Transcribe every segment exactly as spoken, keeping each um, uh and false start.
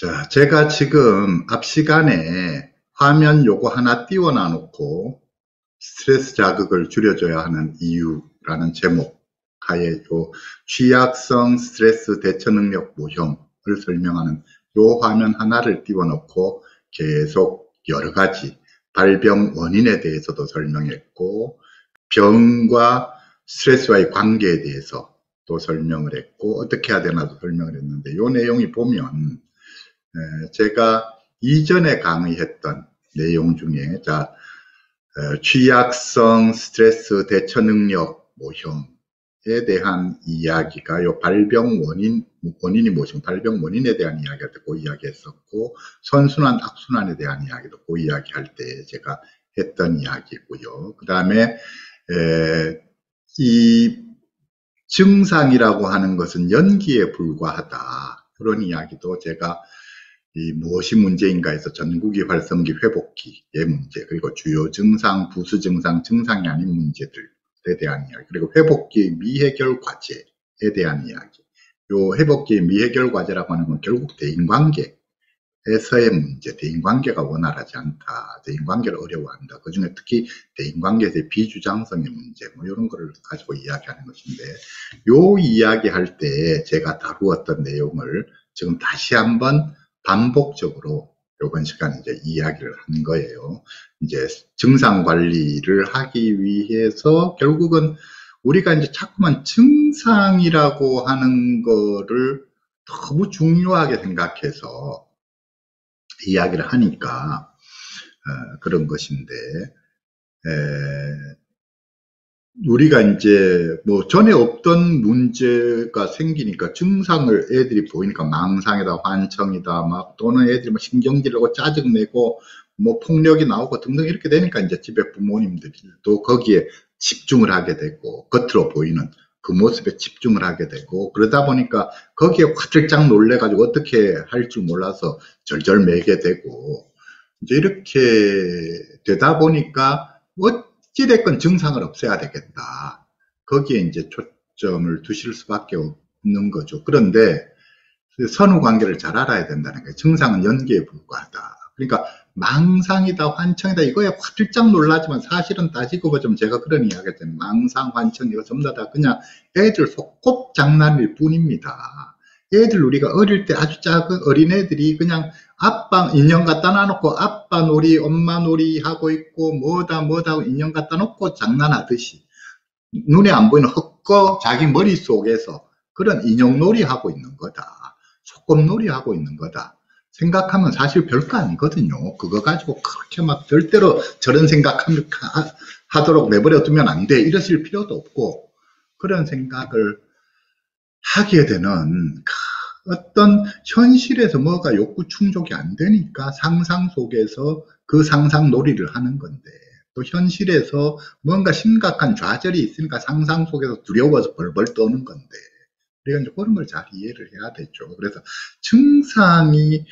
자, 제가 지금 앞 시간에 화면 요거 하나 띄워놔 놓고 스트레스 자극을 줄여줘야 하는 이유라는 제목 하에 요 취약성 스트레스 대처 능력 모형을 설명하는 요 화면 하나를 띄워 놓고 계속 여러 가지 발병 원인에 대해서도 설명했고, 병과 스트레스와의 관계에 대해서 또 설명을 했고, 어떻게 해야 되나도 설명을 했는데, 요 내용이 보면 제가 이전에 강의했던 내용 중에 자 취약성 스트레스 대처 능력 모형에 대한 이야기가 요 발병 원인 원인이 무엇인 발병 원인에 대한 이야기를 그 이야기했었고, 선순환 악순환에 대한 이야기도 그 이야기할 때 제가 했던 이야기고요. 그 다음에 이 증상이라고 하는 것은 연기에 불과하다, 그런 이야기도 제가 이 무엇이 문제인가 해서 전구기, 활성기, 회복기의 문제, 그리고 주요 증상, 부수 증상, 증상이 아닌 문제들에 대한 이야기, 그리고 회복기 미해결 과제에 대한 이야기. 요 회복기 미해결 과제라고 하는 건 결국 대인관계에서의 문제, 대인관계가 원활하지 않다, 대인관계를 어려워한다, 그 중에 특히 대인관계에서의 비주장성의 문제, 뭐 이런 거를 가지고 이야기하는 것인데, 요 이야기할 때 제가 다루었던 내용을 지금 다시 한번 반복적으로 이번 시간에 이제 이야기를 한 거예요. 이제 증상 관리를 하기 위해서 결국은 우리가 이제 자꾸만 증상이라고 하는 거를 너무 중요하게 생각해서 이야기를 하니까 어, 그런 것인데, 에, 우리가 이제 뭐 전에 없던 문제가 생기니까 증상을 애들이 보이니까 망상이다, 환청이다, 막 또는 애들이 뭐 신경질하고 짜증내고 뭐 폭력이 나오고 등등 이렇게 되니까 이제 집에 부모님들도 거기에 집중을 하게 되고, 겉으로 보이는 그 모습에 집중을 하게 되고, 그러다 보니까 거기에 화들짝 놀래가지고 어떻게 할 줄 몰라서 절절 매게 되고, 이제 이렇게 되다 보니까 어찌됐건 증상을 없애야 되겠다, 거기에 이제 초점을 두실 수밖에 없는 거죠. 그런데 선후 관계를 잘 알아야 된다는 거예요. 증상은 연기에 불과하다. 그러니까 망상이다, 환청이다, 이거에 화들짝 놀라지만 사실은 따지고 보자면 제가 그런 이야기 했잖아요. 망상, 환청, 이거 전부 다 그냥 애들 속꿉 장난일 뿐입니다. 애들, 우리가 어릴 때 아주 작은 어린애들이 그냥 아빠 인형 갖다 놔놓고 아빠 놀이, 엄마 놀이 하고 있고 뭐다 뭐다 하고 인형 갖다 놓고 장난하듯이 눈에 안 보이는 헛거 자기 머릿속에서 그런 인형놀이 하고 있는 거다, 소꿉놀이 하고 있는 거다 생각하면 사실 별거 아니거든요. 그거 가지고 그렇게 막 절대로 저런 생각하도록 내버려 두면 안 돼, 이러실 필요도 없고, 그런 생각을 하게 되는 어떤 현실에서 뭐가 욕구 충족이 안 되니까 상상 속에서 그 상상 놀이를 하는 건데, 또 현실에서 뭔가 심각한 좌절이 있으니까 상상 속에서 두려워서 벌벌 떠는 건데, 우리가 이제 그런 걸 잘 이해를 해야 되죠. 그래서 증상이,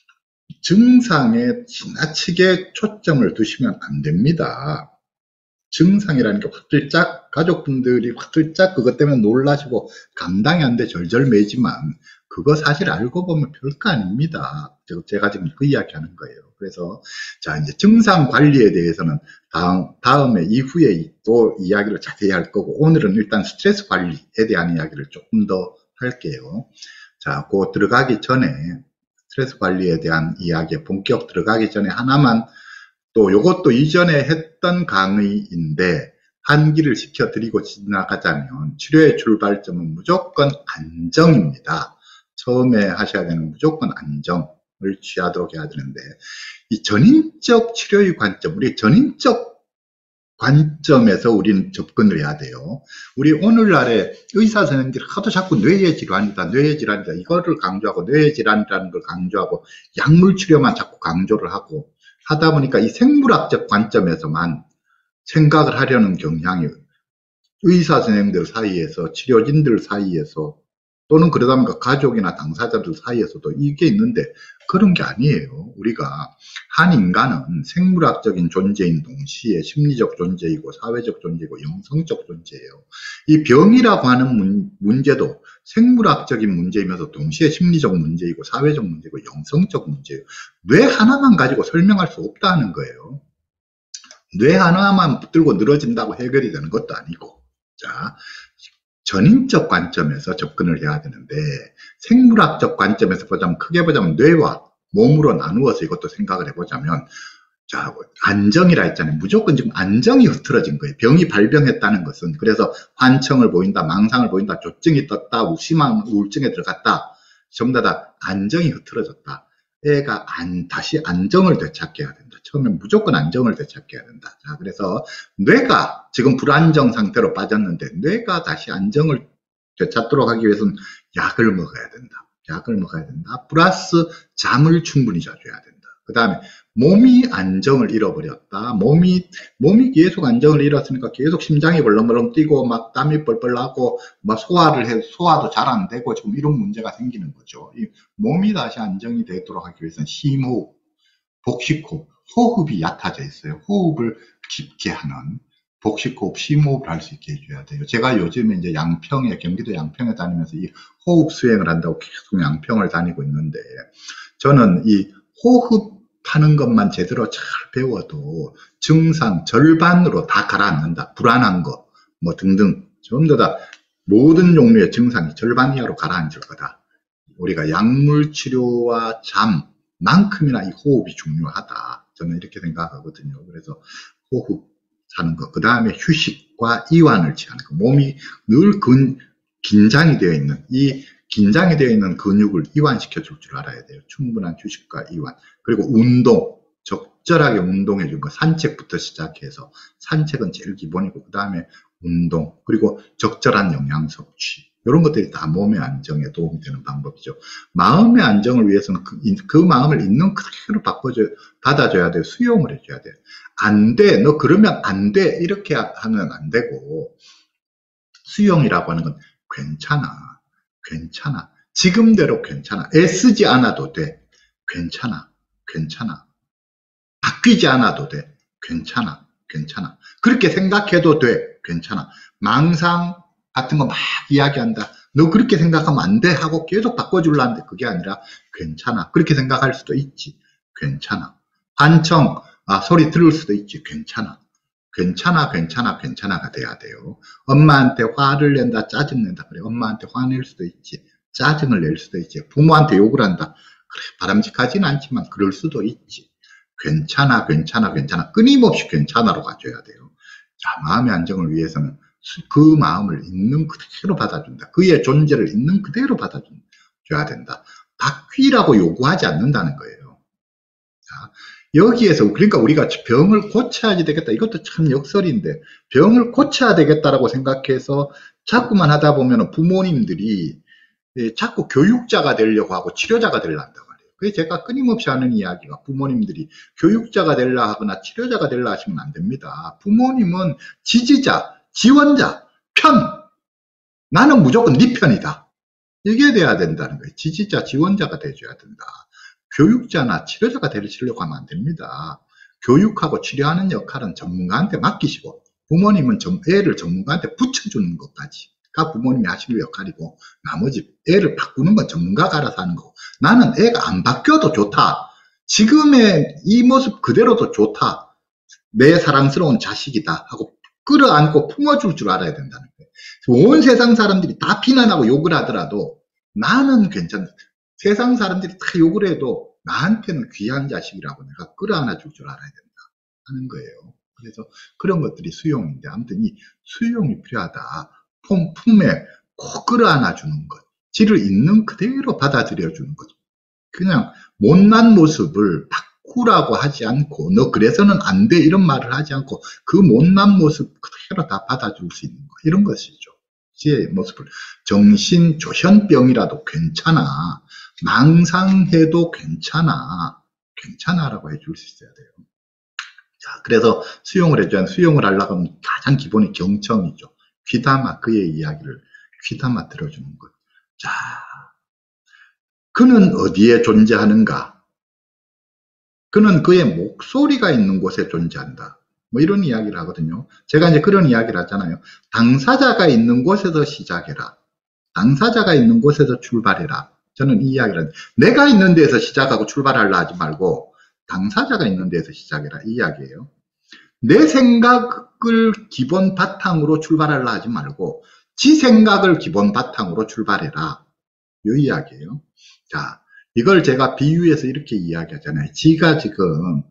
증상에 지나치게 초점을 두시면 안 됩니다. 증상이라는 게 화들짝, 가족분들이 화들짝 그것 때문에 놀라시고 감당이 안 돼 절절 매지만 그거 사실 알고 보면 별거 아닙니다. 제가 지금 그 이야기 하는 거예요. 그래서 자, 이제 증상 관리에 대해서는 다음, 다음에 이후에 또 이야기를 자세히 할 거고, 오늘은 일단 스트레스 관리에 대한 이야기를 조금 더 할게요. 자, 그 들어가기 전에 스트레스 관리에 대한 이야기에 본격 들어가기 전에 하나만, 또 요것도 이전에 했던 강의인데 환기를 시켜드리고 지나가자면, 치료의 출발점은 무조건 안정입니다. 처음에 하셔야 되는 무조건 안정을 취하도록 해야 되는데, 이 전인적 치료의 관점, 우리 전인적 관점에서 우리는 접근을 해야 돼요. 우리 오늘날에 의사 선생님들이 하도 자꾸 뇌의 질환이다, 뇌의 질환이다, 이거를 강조하고 뇌의 질환이라는 걸 강조하고 약물 치료만 자꾸 강조를 하고 하다 보니까 이 생물학적 관점에서만 생각을 하려는 경향이 의사 선생님들 사이에서, 치료진들 사이에서, 또는 그러다 보니까 가족이나 당사자들 사이에서도 이게 있는데, 그런 게 아니에요. 우리가 한 인간은 생물학적인 존재인 동시에 심리적 존재이고 사회적 존재이고 영성적 존재예요. 이 병이라고 하는 문, 문제도 생물학적인 문제이면서 동시에 심리적 문제이고 사회적 문제이고 영성적 문제예요. 뇌 하나만 가지고 설명할 수 없다는 거예요. 뇌 하나만 붙들고 늘어진다고 해결이 되는 것도 아니고. 자, 전인적 관점에서 접근을 해야 되는데 생물학적 관점에서 보자면 크게 보자면 뇌와 몸으로 나누어서 이것도 생각을 해보자면 자, 안정이라 했잖아요. 무조건 지금 안정이 흐트러진 거예요. 병이 발병했다는 것은. 그래서 환청을 보인다, 망상을 보인다, 조증이 떴다, 심한 우울증에 들어갔다. 전부 다 안정이 흐트러졌다. 애가 안, 다시 안정을 되찾게 해야 된다. 처음엔 무조건 안정을 되찾게 해야 된다. 자, 그래서 뇌가 지금 불안정 상태로 빠졌는데 뇌가 다시 안정을 되찾도록 하기 위해서는 약을 먹어야 된다. 약을 먹어야 된다. 플러스 잠을 충분히 자줘야 된다. 그 다음에 몸이 안정을 잃어버렸다. 몸이, 몸이 계속 안정을 잃었으니까 계속 심장이 벌렁벌렁 뛰고 막 땀이 뻘뻘 나고 막 소화를 해, 소화도 잘 안 되고 지금 이런 문제가 생기는 거죠. 이 몸이 다시 안정이 되도록 하기 위해서는 심호흡, 복식호흡, 호흡이 얕아져 있어요. 호흡을 깊게 하는 복식호흡, 심호흡을 할 수 있게 해줘야 돼요. 제가 요즘에 이제 양평에, 경기도 양평에 다니면서 이 호흡 수행을 한다고 계속 양평을 다니고 있는데 저는 이 호흡 하는 것만 제대로 잘 배워도 증상 절반으로 다 가라앉는다. 불안한 거, 뭐 등등 전부 다 모든 종류의 증상이 절반 이하로 가라앉을 거다. 우리가 약물 치료와 잠만큼이나 이 호흡이 중요하다. 저는 이렇게 생각하거든요. 그래서 호흡 하는 거, 그 다음에 휴식과 이완을 취하는 거. 몸이 늘 근, 긴장이 되어 있는 이 긴장이 되어 있는 근육을 이완시켜 줄 줄 알아야 돼요. 충분한 휴식과 이완. 그리고 운동, 적절하게 운동해 준 거. 산책부터 시작해서 산책은 제일 기본이고 그 다음에 운동, 그리고 적절한 영양 섭취. 이런 것들이 다 몸의 안정에 도움이 되는 방법이죠. 마음의 안정을 위해서는 그, 그 마음을 있는 그대로 바꿔줘야, 받아줘야 돼요. 수용을 해줘야 돼요. 안 돼, 너 그러면 안 돼, 이렇게 하면 안 되고, 수용이라고 하는 건 괜찮아. 괜찮아. 지금대로 괜찮아. 애쓰지 않아도 돼. 괜찮아. 괜찮아. 바뀌지 않아도 돼. 괜찮아. 괜찮아. 그렇게 생각해도 돼. 괜찮아. 망상 같은 거 막 이야기한다. 너 그렇게 생각하면 안 돼 하고 계속 바꿔주려는데 그게 아니라 괜찮아. 그렇게 생각할 수도 있지. 괜찮아. 환청, 아, 소리 들을 수도 있지. 괜찮아. 괜찮아, 괜찮아, 괜찮아가 돼야 돼요. 엄마한테 화를 낸다, 짜증낸다. 그래, 엄마한테 화낼 수도 있지. 짜증을 낼 수도 있지. 부모한테 욕을 한다. 그래, 바람직하진 않지만 그럴 수도 있지. 괜찮아, 괜찮아, 괜찮아. 끊임없이 괜찮아로 가져야 돼요. 자, 마음의 안정을 위해서는 그 마음을 있는 그대로 받아준다. 그의 존재를 있는 그대로 받아줘야 된다. 바뀌라고 요구하지 않는다는 거예요. 자, 여기에서 그러니까 우리가 병을 고쳐야지 되겠다. 이것도 참 역설인데 병을 고쳐야 되겠다라고 생각해서 자꾸만 하다 보면 부모님들이 자꾸 교육자가 되려고 하고 치료자가 되려고 한단 말이에요. 그래서 제가 끊임없이 하는 이야기가 부모님들이 교육자가 되려 하거나 치료자가 되려 하시면 안 됩니다. 부모님은 지지자, 지원자, 편. 나는 무조건 네 편이다. 이게 돼야 된다는 거예요. 지지자, 지원자가 돼줘야 된다. 교육자나 치료자가 되시려고 하면 안 됩니다. 교육하고 치료하는 역할은 전문가한테 맡기시고 부모님은 애를 전문가한테 붙여주는 것까지가 부모님이 하실 역할이고 나머지 애를 바꾸는 건 전문가가 알아서 하는 거고 나는 애가 안 바뀌어도 좋다. 지금의 이 모습 그대로도 좋다. 내 사랑스러운 자식이다 하고 끌어안고 품어줄 줄 알아야 된다는 거예요. 온 세상 사람들이 다 비난하고 욕을 하더라도 나는 괜찮다. 세상 사람들이 다 욕을 해도 나한테는 귀한 자식이라고 내가 끌어안아 줄 줄 알아야 된다 하는 거예요. 그래서 그런 것들이 수용인데 아무튼 이 수용이 필요하다. 품, 품에 꼭 끌어안아 주는 것. 지를 있는 그대로 받아들여 주는 것. 그냥 못난 모습을 바꾸라고 하지 않고 너 그래서는 안 돼 이런 말을 하지 않고 그 못난 모습 그대로 다 받아줄 수 있는 것. 이런 것이죠. 지의 모습을 정신조현병이라도 괜찮아. 망상해도 괜찮아. 괜찮아라고 해줄 수 있어야 돼요. 자, 그래서 수용을 해줘야 수용을 하려고 하면 가장 기본이 경청이죠. 귀담아 그의 이야기를 귀담아 들어주는 것. 자, 그는 어디에 존재하는가? 그는 그의 목소리가 있는 곳에 존재한다. 뭐 이런 이야기를 하거든요. 제가 이제 그런 이야기를 하잖아요. 당사자가 있는 곳에서 시작해라. 당사자가 있는 곳에서 출발해라. 저는 이 이야기를 하는데, 내가 있는 데에서 시작하고 출발하려 하지 말고 당사자가 있는 데에서 시작해라, 이 이야기예요. 내 생각을 기본 바탕으로 출발하려 하지 말고 지 생각을 기본 바탕으로 출발해라, 이 이야기예요. 자, 이걸 제가 비유해서 이렇게 이야기하잖아요. 지가 지금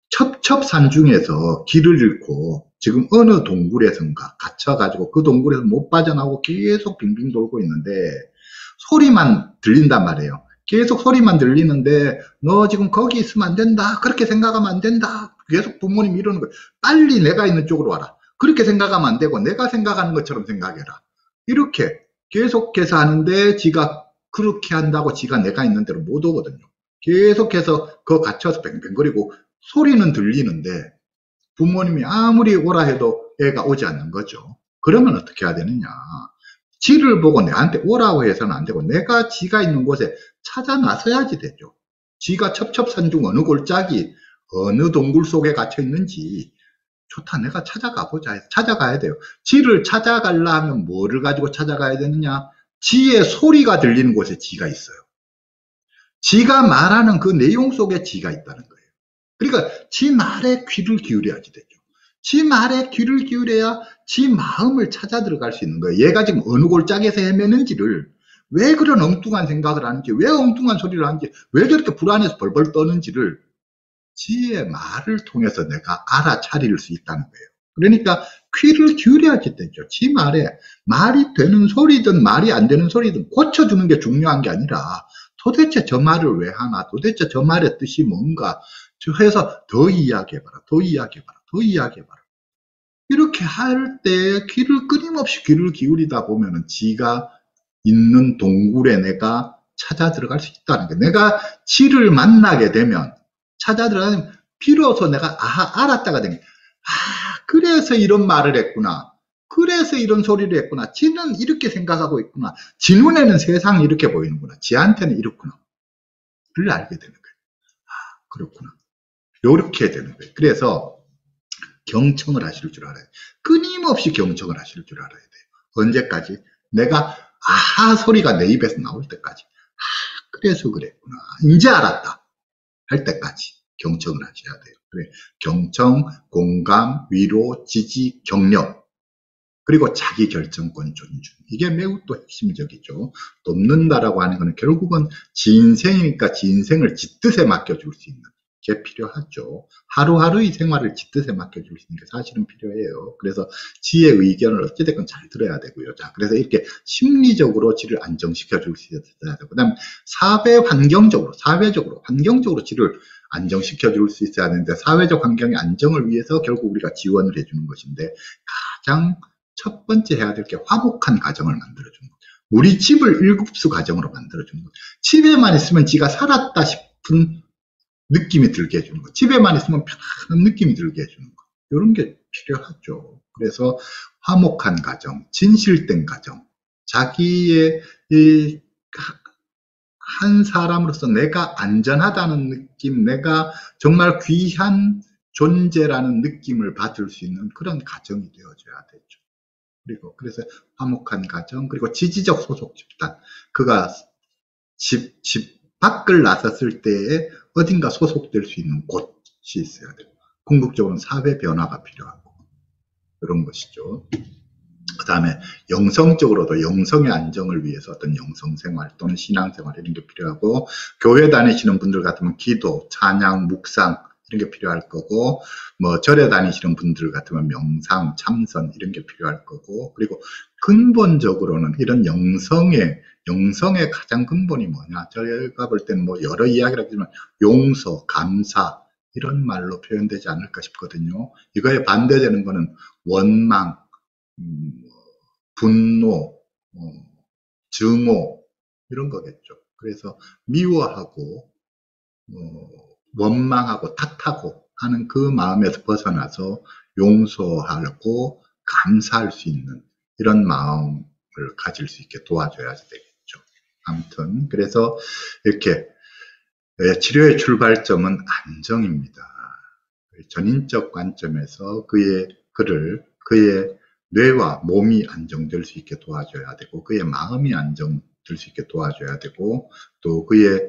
첩첩산중에서 길을 잃고 지금 어느 동굴에선가 갇혀가지고 그 동굴에서 못 빠져나오고 계속 빙빙 돌고 있는데 소리만 들린단 말이에요. 계속 소리만 들리는데 너 지금 거기 있으면 안 된다, 그렇게 생각하면 안 된다, 계속 부모님이 이러는 거예요. 빨리 내가 있는 쪽으로 와라. 그렇게 생각하면 안 되고 내가 생각하는 것처럼 생각해라. 이렇게 계속해서 하는데 지가 그렇게 한다고 지가 내가 있는 대로 못 오거든요. 계속해서 그 갇혀서 뱅뱅거리고 소리는 들리는데 부모님이 아무리 오라 해도 애가 오지 않는 거죠. 그러면 어떻게 해야 되느냐. 지를 보고 내한테 오라고 해서는 안 되고 내가 지가 있는 곳에 찾아 나서야지 되죠. 지가 첩첩산중 어느 골짜기 어느 동굴 속에 갇혀 있는지 좋다, 내가 찾아가 보자. 찾아가야 돼요. 지를 찾아가려 하면 뭐를 가지고 찾아가야 되느냐. 지의 소리가 들리는 곳에 지가 있어요. 지가 말하는 그 내용 속에 지가 있다는 거예요. 그러니까 지 말에 귀를 기울여야지 되죠. 지 말에 귀를 기울여야 지 마음을 찾아 들어갈 수 있는 거예요. 얘가 지금 어느 골짜기에서 헤매는지를, 왜 그런 엉뚱한 생각을 하는지, 왜 엉뚱한 소리를 하는지, 왜 저렇게 불안해서 벌벌 떠는지를 지의 말을 통해서 내가 알아차릴 수 있다는 거예요. 그러니까 귀를 기울여야지 되죠. 지 말에 말이 되는 소리든 말이 안 되는 소리든 고쳐주는 게 중요한 게 아니라 도대체 저 말을 왜 하나, 도대체 저 말의 뜻이 뭔가 해서 더 이야기해봐라, 더 이야기해봐라, 더 이야기해봐라. 이렇게 할 때 귀를 끊임없이 귀를 기울이다 보면은 지가 있는 동굴에 내가 찾아 들어갈 수 있다는 거예요. 내가 지를 만나게 되면, 찾아 들어가면 비로소 내가 아 알았다가 되는, 아 그래서 이런 말을 했구나, 그래서 이런 소리를 했구나, 지는 이렇게 생각하고 있구나, 지 눈에는 세상이 이렇게 보이는구나, 지한테는 이렇구나, 그걸 알게 되는 거예요. 아 그렇구나, 이렇게 되는 거예요. 그래서 경청을 하실 줄 알아야 돼요. 끊임없이 경청을 하실 줄 알아야 돼요. 언제까지? 내가 아하 소리가 내 입에서 나올 때까지. 아 그래서 그랬구나, 이제 알았다 할 때까지 경청을 하셔야 돼요. 그래, 경청, 공감, 위로, 지지, 격려, 그리고 자기 결정권 존중. 이게 매우 또 핵심적이죠. 돕는다라고 하는 것은 결국은 지 인생이니까 지 인생을 지 뜻에 맡겨줄 수 있는 게 필요하죠. 하루하루의 생활을 지 뜻에 맡겨줄 수 있는 게 사실은 필요해요. 그래서 지의 의견을 어찌됐건 잘 들어야 되고요. 자, 그래서 이렇게 심리적으로 지를 안정시켜 줄 수 있어야 되고, 그 다음에 사회 환경적으로, 사회적으로, 환경적으로 지를 안정시켜 줄 수 있어야 하는데, 사회적 환경의 안정을 위해서 결국 우리가 지원을 해주는 것인데, 가장 첫 번째 해야 될 게 화목한 가정을 만들어주는 것. 우리 집을 일급수 가정으로 만들어주는 것. 집에만 있으면 지가 살았다 싶은 느낌이 들게 해주는 것. 집에만 있으면 편안한 느낌이 들게 해주는 것. 이런 게 필요하죠. 그래서 화목한 가정, 진실된 가정, 자기의 이 한 사람으로서 내가 안전하다는 느낌, 내가 정말 귀한 존재라는 느낌을 받을 수 있는 그런 가정이 되어줘야 되죠. 그리고 그래서 화목한 가정, 그리고 지지적 소속 집단, 그가 집, 집 밖을 나섰을 때에 어딘가 소속될 수 있는 곳이 있어야 돼요. 궁극적으로는 사회 변화가 필요하고 그런 것이죠. 그 다음에 영성적으로도 영성의 안정을 위해서 어떤 영성생활 또는 신앙생활 이런 게 필요하고, 교회 다니시는 분들 같으면 기도, 찬양, 묵상 이런 게 필요할 거고, 뭐 절에 다니시는 분들 같으면 명상, 참선 이런 게 필요할 거고, 그리고 근본적으로는 이런 영성의 영성의 가장 근본이 뭐냐, 저희가 볼 때는 뭐 여러 이야기를 하지만 용서, 감사 이런 말로 표현되지 않을까 싶거든요. 이거에 반대되는 거는 원망, 음, 분노, 어, 증오 이런 거겠죠. 그래서 미워하고 어, 원망하고 탓하고 하는 그 마음에서 벗어나서 용서하고 감사할 수 있는 이런 마음을 가질 수 있게 도와줘야 되겠죠. 아무튼 그래서 이렇게 치료의 출발점은 안정입니다. 전인적 관점에서 그의 그를 그의 뇌와 몸이 안정될 수 있게 도와줘야 되고, 그의 마음이 안정될 수 있게 도와줘야 되고, 또 그의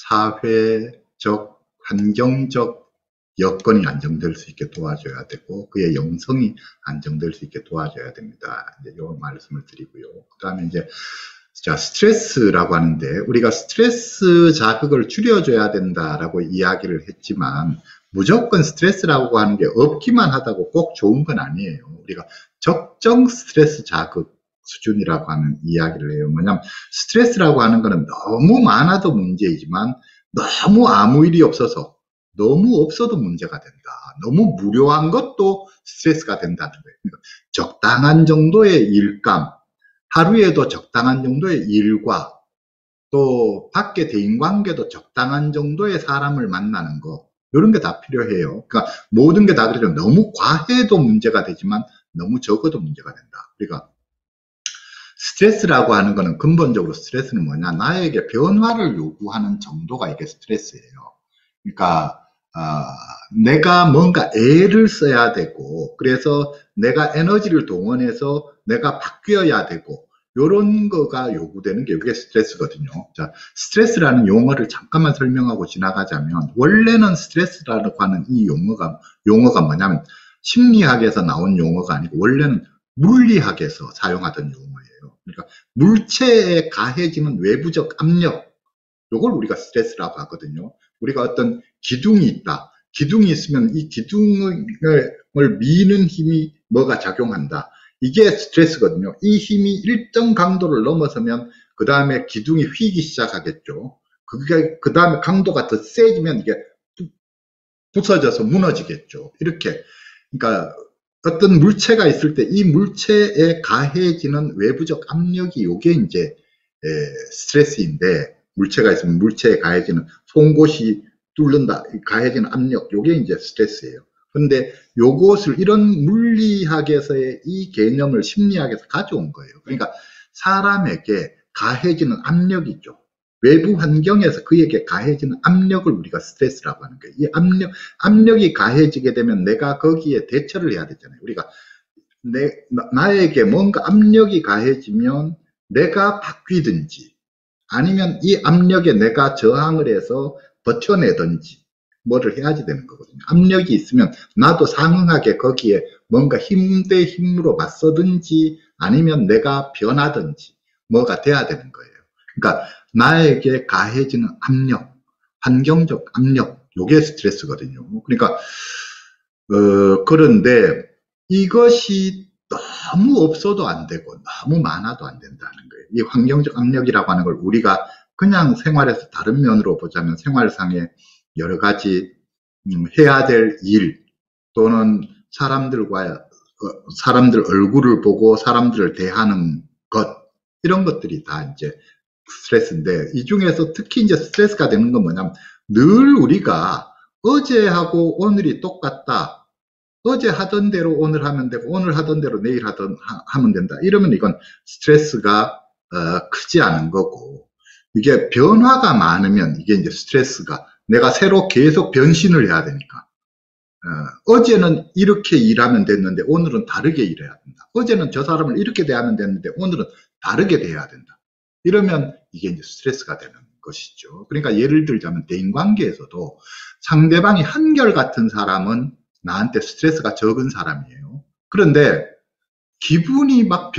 사회적, 환경적 여건이 안정될 수 있게 도와줘야 되고, 그의 영성이 안정될 수 있게 도와줘야 됩니다. 이제 요 말씀을 드리고요. 그 다음에 이제, 자, 스트레스라고 하는데, 우리가 스트레스 자극을 줄여줘야 된다라고 이야기를 했지만, 무조건 스트레스라고 하는 게 없기만 하다고 꼭 좋은 건 아니에요. 우리가 적정 스트레스 자극 수준이라고 하는 이야기를 해요. 뭐냐면, 스트레스라고 하는 거는 너무 많아도 문제이지만, 너무 아무 일이 없어서, 너무 없어도 문제가 된다. 너무 무료한 것도 스트레스가 된다는 거예요. 그러니까 적당한 정도의 일감, 하루에도 적당한 정도의 일과 또 밖에 대인관계도 적당한 정도의 사람을 만나는 거, 이런 게 다 필요해요. 그러니까 모든 게 다 그래도 너무 과해도 문제가 되지만 너무 적어도 문제가 된다. 그러니까 스트레스라고 하는 거는 근본적으로 스트레스는 뭐냐, 나에게 변화를 요구하는 정도가 이게 스트레스예요. 그러니까 어, 내가 뭔가 애를 써야 되고, 그래서 내가 에너지를 동원해서 내가 바뀌어야 되고, 요런 거가 요구되는 게 이게 스트레스거든요. 자, 스트레스라는 용어를 잠깐만 설명하고 지나가자면, 원래는 스트레스라고 하는 이 용어가, 용어가 뭐냐면, 심리학에서 나온 용어가 아니고, 원래는 물리학에서 사용하던 용어예요. 그러니까, 물체에 가해지는 외부적 압력, 요걸 우리가 스트레스라고 하거든요. 우리가 어떤 기둥이 있다. 기둥이 있으면 이 기둥을 미는 힘이 뭐가 작용한다. 이게 스트레스거든요. 이 힘이 일정 강도를 넘어서면 그 다음에 기둥이 휘기 시작하겠죠. 그게 그 다음에 강도가 더 세지면 이게 부서져서 무너지겠죠. 이렇게. 그러니까 어떤 물체가 있을 때 이 물체에 가해지는 외부적 압력이 요게 이제 에, 스트레스인데, 물체가 있으면 물체에 가해지는 송곳이 뚫는다, 가해지는 압력, 요게 이제 스트레스예요. 그런데 요것을, 이런 물리학에서의 이 개념을 심리학에서 가져온 거예요. 그러니까 사람에게 가해지는 압력이 있죠. 외부 환경에서 그에게 가해지는 압력을 우리가 스트레스라고 하는 거예요. 이 압력, 압력이 가해지게 되면 내가 거기에 대처를 해야 되잖아요. 우리가 내, 나에게 뭔가 압력이 가해지면 내가 바뀌든지, 아니면 이 압력에 내가 저항을 해서 버텨내든지 뭐를 해야지 되는 거거든요. 압력이 있으면 나도 상응하게 거기에 뭔가 힘 대 힘으로 맞서든지, 아니면 내가 변하든지 뭐가 돼야 되는 거예요. 그러니까 나에게 가해지는 압력, 환경적 압력, 요게 스트레스거든요. 그러니까 어, 그런데 이것이 너무 없어도 안 되고 너무 많아도 안 된다는 거예요. 이 환경적 압력이라고 하는 걸 우리가 그냥 생활에서 다른 면으로 보자면, 생활상의 여러 가지 음, 해야 될 일, 또는 사람들과 어, 사람들 얼굴을 보고 사람들을 대하는 것, 이런 것들이 다 이제 스트레스인데, 이 중에서 특히 이제 스트레스가 되는 건 뭐냐면, 늘 우리가 어제하고 오늘이 똑같다, 어제 하던 대로 오늘 하면 되고 오늘 하던 대로 내일 하던 하, 하면 된다, 이러면 이건 스트레스가 어, 크지 않은 거고, 이게 변화가 많으면 이게 이제 스트레스가, 내가 새로 계속 변신을 해야 되니까, 어, 어제는 이렇게 일하면 됐는데 오늘은 다르게 일해야 된다. 어제는 저 사람을 이렇게 대하면 됐는데 오늘은 다르게 대해야 된다. 이러면 이게 이제 스트레스가 되는 것이죠. 그러니까 예를 들자면 대인관계에서도 상대방이 한결같은 사람은 나한테 스트레스가 적은 사람이에요. 그런데 기분이 막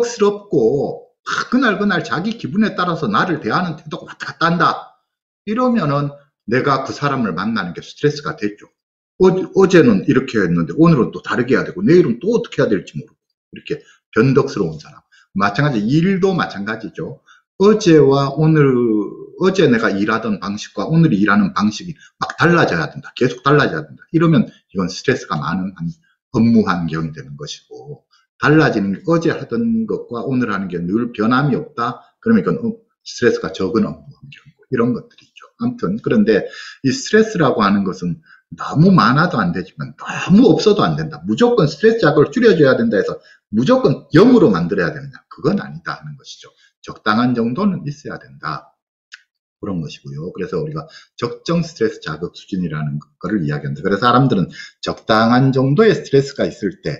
변덕스럽고 그날 그날 자기 기분에 따라서 나를 대하는 태도가 왔다 갔다 한다, 이러면은 내가 그 사람을 만나는 게 스트레스가 됐죠. 어, 어제는 이렇게 했는데 오늘은 또 다르게 해야 되고 내일은 또 어떻게 해야 될지 모르고, 이렇게 변덕스러운 사람. 마찬가지, 일도 마찬가지죠. 어제와 오늘, 어제 내가 일하던 방식과 오늘 일하는 방식이 막 달라져야 된다. 계속 달라져야 된다. 이러면 이건 스트레스가 많은 업무 환경이 되는 것이고, 달라지는 게 어제 하던 것과 오늘 하는 게 늘 변함이 없다. 그러면 이건 스트레스가 적은 업무 환경이고, 이런 것들이 있죠. 아무튼 그런데 이 스트레스라고 하는 것은 너무 많아도 안 되지만 너무 없어도 안 된다. 무조건 스트레스 자극을 줄여줘야 된다 해서 무조건 영으로 만들어야 되느냐, 그건 아니다 하는 것이죠. 적당한 정도는 있어야 된다, 그런 것이고요. 그래서 우리가 적정 스트레스 자극 수준이라는 거를 이야기합니다. 그래서 사람들은 적당한 정도의 스트레스가 있을 때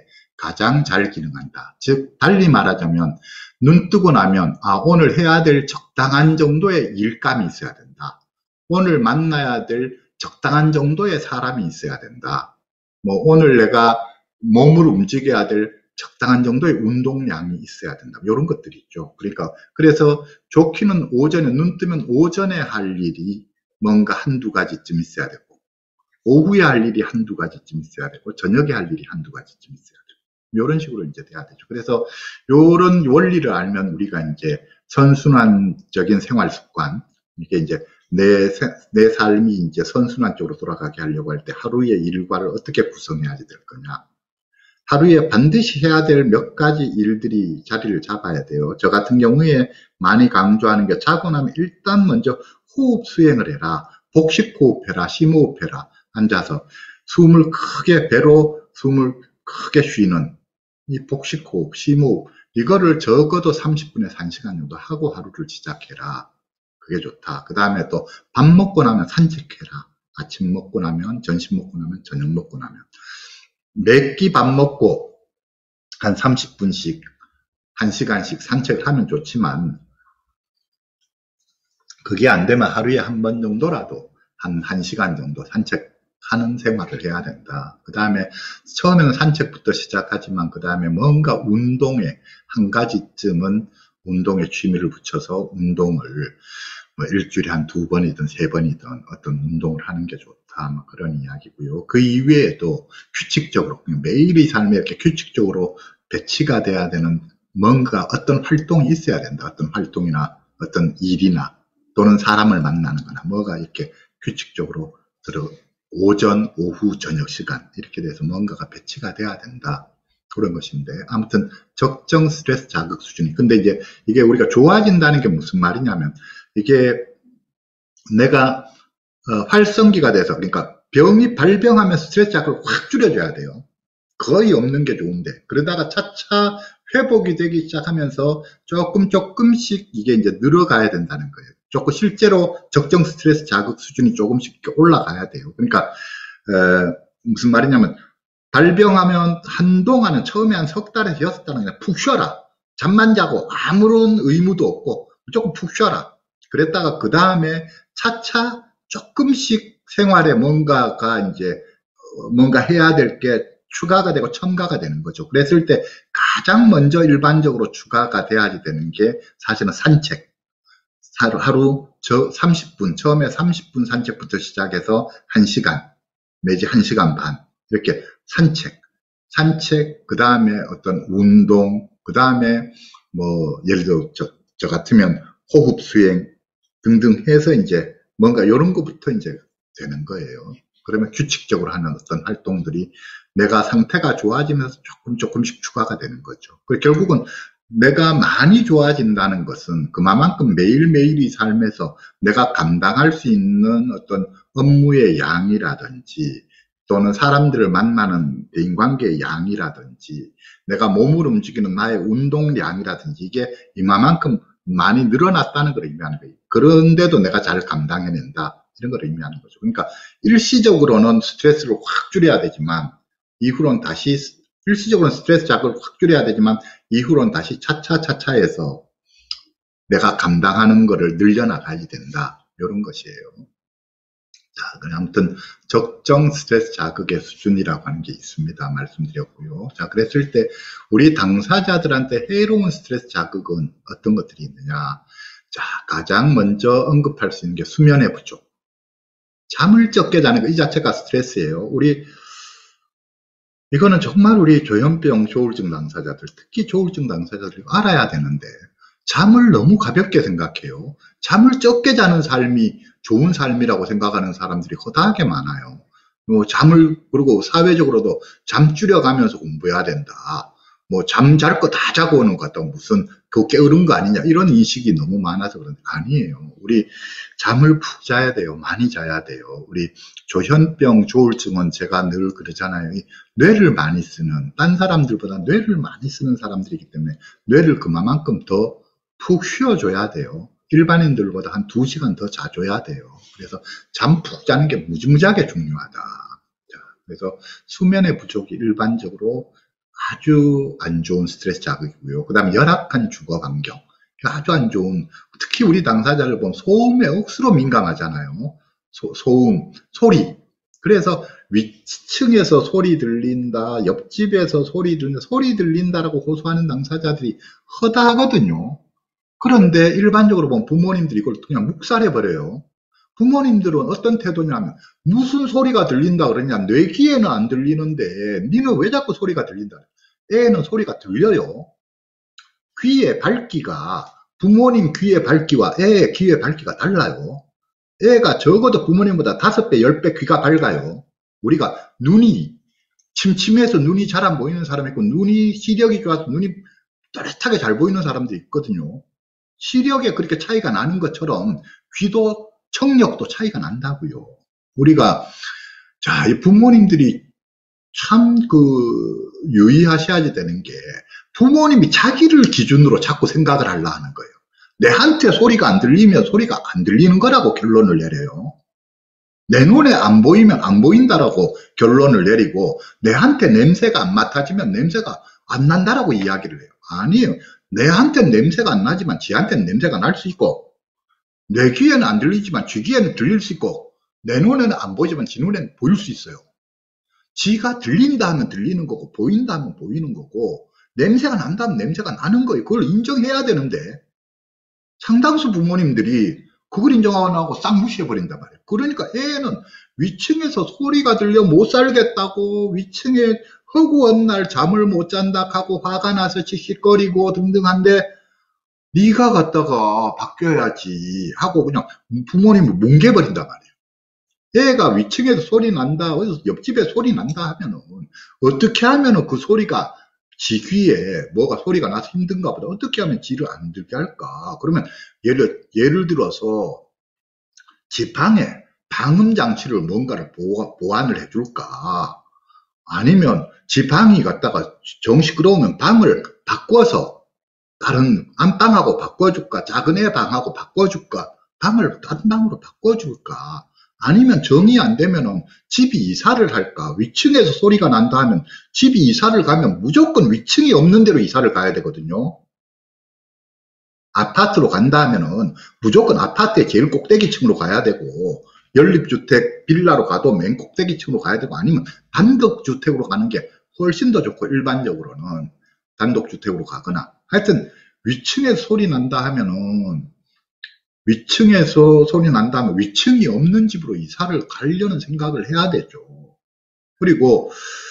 가장 잘 기능한다. 즉 달리 말하자면 눈 뜨고 나면 아 오늘 해야 될 적당한 정도의 일감이 있어야 된다. 오늘 만나야 될 적당한 정도의 사람이 있어야 된다. 뭐 오늘 내가 몸을 움직여야 될 적당한 정도의 운동량이 있어야 된다. 이런 것들이 있죠. 그러니까 그래서 좋기는 오전에 눈 뜨면 오전에 할 일이 뭔가 한두 가지쯤 있어야 되고 오후에 할 일이 한두 가지쯤 있어야 되고 저녁에 할 일이 한두 가지쯤 있어야 되고 이런 식으로 이제 돼야 되죠. 그래서 이런 원리를 알면 우리가 이제 선순환적인 생활 습관 이게 이제 내, 내 삶이 이제 선순환 쪽으로 돌아가게 하려고 할 때 하루의 일과를 어떻게 구성해야 될 거냐. 하루에 반드시 해야 될 몇 가지 일들이 자리를 잡아야 돼요. 저 같은 경우에 많이 강조하는 게 자고 나면 일단 먼저 호흡 수행을 해라. 복식 호흡해라. 심호흡해라. 앉아서 숨을 크게 배로 숨을 크게 쉬는 이 복식 호흡, 심호흡 이거를 적어도 삼십 분에서 한 시간 정도 하고 하루를 시작해라. 그게 좋다. 그 다음에 또 밥 먹고 나면 산책해라. 아침 먹고 나면, 점심 먹고 나면, 저녁 먹고 나면 몇 끼 밥 먹고 한 삼십 분씩, 한 시간씩 산책을 하면 좋지만 그게 안 되면 하루에 한 번 정도라도 한 1시간 정도 산책하는 생활을 해야 된다. 그 다음에 처음에는 산책부터 시작하지만 그 다음에 뭔가 운동에 한 가지쯤은 운동에 취미를 붙여서 운동을 뭐 일주일에 한 두 번이든 세 번이든 어떤 운동을 하는 게 좋다. 뭐 그런 이야기고요. 그 이외에도 규칙적으로 매일의 삶에 이렇게 규칙적으로 배치가 돼야 되는 뭔가 어떤 활동이 있어야 된다. 어떤 활동이나 어떤 일이나 또는 사람을 만나는 거나 뭐가 이렇게 규칙적으로 들어 오전, 오후, 저녁 시간 이렇게 돼서 뭔가가 배치가 돼야 된다. 그런 것인데 아무튼 적정 스트레스 자극 수준이 근데 이제 이게 우리가 좋아진다는 게 무슨 말이냐면 이게 내가 어, 활성기가 돼서 그러니까 병이 발병하면 스트레스 자극을 확 줄여줘야 돼요. 거의 없는 게 좋은데 그러다가 차차 회복이 되기 시작하면서 조금 조금씩 이게 이제 늘어가야 된다는 거예요. 조금 실제로 적정 스트레스 자극 수준이 조금씩 올라가야 돼요. 그러니까 어, 무슨 말이냐면 발병하면 한동안은 처음에 한 석 달에서 여섯 달은 그냥 푹 쉬어라. 잠만 자고 아무런 의무도 없고 조금 푹 쉬어라. 그랬다가 그 다음에 차차 조금씩 생활에 뭔가가 이제 뭔가 해야 될 게 추가가 되고 첨가가 되는 거죠. 그랬을 때 가장 먼저 일반적으로 추가가 돼야지 되는 게 사실은 산책. 하루, 하루 저 삼십 분, 처음에 삼십 분 산책부터 시작해서 한 시간 내지 한 시간 반 이렇게 산책, 산책, 그 다음에 어떤 운동, 그 다음에 뭐 예를 들어 저, 저 같으면 호흡 수행 등등 해서 이제 뭔가 이런 것부터 이제 되는 거예요. 그러면 규칙적으로 하는 어떤 활동들이 내가 상태가 좋아지면서 조금 조금씩 추가가 되는 거죠. 결국은 내가 많이 좋아진다는 것은 그만큼 매일매일의 삶에서 내가 감당할 수 있는 어떤 업무의 양이라든지 또는 사람들을 만나는 대인관계의 양이라든지 내가 몸을 움직이는 나의 운동량이라든지 이게 이만큼 많이 늘어났다는 걸 의미하는 거예요. 그런데도 내가 잘 감당해낸다 이런 걸 의미하는 거죠. 그러니까 일시적으로는 스트레스를 확 줄여야 되지만 이후로는 다시 일시적으로는 스트레스 자극을 확 줄여야 되지만 이후로는 다시 차차차차해서 내가 감당하는 거를 늘려나가야 된다 이런 것이에요. 자, 아무튼 적정 스트레스 자극의 수준이라고 하는 게 있습니다. 말씀드렸고요. 자, 그랬을 때 우리 당사자들한테 해로운 스트레스 자극은 어떤 것들이 있느냐. 자, 가장 먼저 언급할 수 있는 게 수면의 부족. 잠을 적게 자는 거 이 자체가 스트레스예요. 우리 이거는 정말 우리 조현병 조울증 당사자들, 특히 조울증 당사자들이 알아야 되는데 잠을 너무 가볍게 생각해요. 잠을 적게 자는 삶이 좋은 삶이라고 생각하는 사람들이 허다하게 많아요. 뭐 잠을 그리고 사회적으로도 잠 줄여가면서 공부해야 된다. 뭐 잠 잘 거 다 자고 오는 것 같다고 무슨 그거 게으른 거 아니냐 이런 인식이 너무 많아서 그런데 아니에요. 우리 잠을 푹 자야 돼요. 많이 자야 돼요. 우리 조현병 조울증은 제가 늘 그러잖아요. 뇌를 많이 쓰는 딴 사람들보다 뇌를 많이 쓰는 사람들이기 때문에 뇌를 그만큼 더 푹 쉬어줘야 돼요. 일반인들보다 한 두 시간 더 자줘야 돼요. 그래서 잠 푹 자는 게 무지무지하게 중요하다. 자, 그래서 수면의 부족이 일반적으로 아주 안 좋은 스트레스 자극이고요. 그 다음에 열악한 주거 환경. 아주 안 좋은, 특히 우리 당사자를 보면 소음에 억수로 민감하잖아요. 소, 소음, 소리. 그래서 위층에서 소리 들린다, 옆집에서 소리 들린다, 소리 들린다라고 호소하는 당사자들이 허다하거든요. 그런데 일반적으로 보면 부모님들이 이걸 그냥 묵살해버려요. 부모님들은 어떤 태도냐면 무슨 소리가 들린다 그러냐, 내 귀에는 안 들리는데 니는 왜 자꾸 소리가 들린다. 애는 소리가 들려요. 귀의 밝기가 부모님 귀의 밝기와 애의 귀의 밝기가 달라요. 애가 적어도 부모님보다 다섯 배, 열 배 귀가 밝아요. 우리가 눈이 침침해서 눈이 잘 안 보이는 사람이 있고, 눈이 시력이 좋아서 눈이 또렷하게 잘 보이는 사람도 있거든요. 시력에 그렇게 차이가 나는 것처럼 귀도 청력도 차이가 난다고요. 우리가 자, 이 부모님들이 참 그 유의하셔야 되는 게, 부모님이 자기를 기준으로 자꾸 생각을 하려 하는 거예요. 내한테 소리가 안 들리면 소리가 안 들리는 거라고 결론을 내려요. 내 눈에 안 보이면 안 보인다라고 결론을 내리고, 내한테 냄새가 안 맡아지면 냄새가 안 난다라고 이야기를 해요. 아니에요. 내한테는 냄새가 안 나지만 지한테는 냄새가 날 수 있고, 내 귀에는 안 들리지만 쥐 귀에는 들릴 수 있고, 내 눈에는 안 보이지만 지 눈에는 보일 수 있어요. 지가 들린다 하면 들리는 거고, 보인다 하면 보이는 거고, 냄새가 난다면 냄새가 나는 거예요. 그걸 인정해야 되는데 상당수 부모님들이 그걸 인정 안 하고 싹 무시해버린단 말이에요. 그러니까 애는 위층에서 소리가 들려 못 살겠다고, 위층에 허구한 날 잠을 못 잔다 하고 화가 나서 씩씩거리고 등등한데, 네가 갔다가 바뀌어야지 하고 그냥 부모님을 뭉개버린단 말이에요. 애가 위층에서 소리 난다, 어디서 옆집에 소리 난다 하면은 어떻게 하면은 그 소리가 지 귀에 뭐가 소리가 나서 힘든가 보다. 어떻게 하면 지를 안 들게 할까? 그러면 예를, 예를 들어서 지방에 방음 장치를 뭔가를 보, 보완을 해줄까? 아니면 지방이 갔다가 정 시끄러우면 방을 바꿔서 다른 안방하고 바꿔줄까? 작은 애 방하고 바꿔줄까? 방을 다른 방으로 바꿔줄까? 아니면 정이 안 되면은 집이 이사를 할까? 위층에서 소리가 난다 하면 집이 이사를 가면 무조건 위층이 없는 데로 이사를 가야 되거든요. 아파트로 간다 하면은 무조건 아파트의 제일 꼭대기층으로 가야 되고, 연립주택 빌라로 가도 맨 꼭대기층으로 가야 되고, 아니면 단독주택으로 가는 게 훨씬 더 좋고, 일반적으로는 단독주택으로 가거나. 하여튼 위층에서 소리 난다 하면은, 위층에서 소리 난다면 위층이 없는 집으로 이사를 가려는 생각을 해야 되죠. 그리고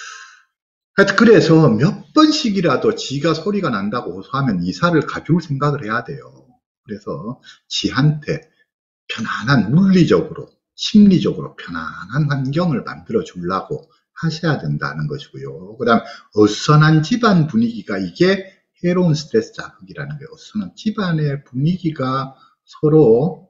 하여튼 그래서 몇 번씩이라도 지가 소리가 난다고 호소하면 이사를 가줄 생각을 해야 돼요. 그래서 지한테 편안한, 물리적으로 심리적으로 편안한 환경을 만들어 주려고 하셔야 된다는 것이고요. 그 다음 어수선한 집안 분위기가, 이게 해로운 스트레스 자극이라는 거예요. 어수선한 집안의 분위기가 서로,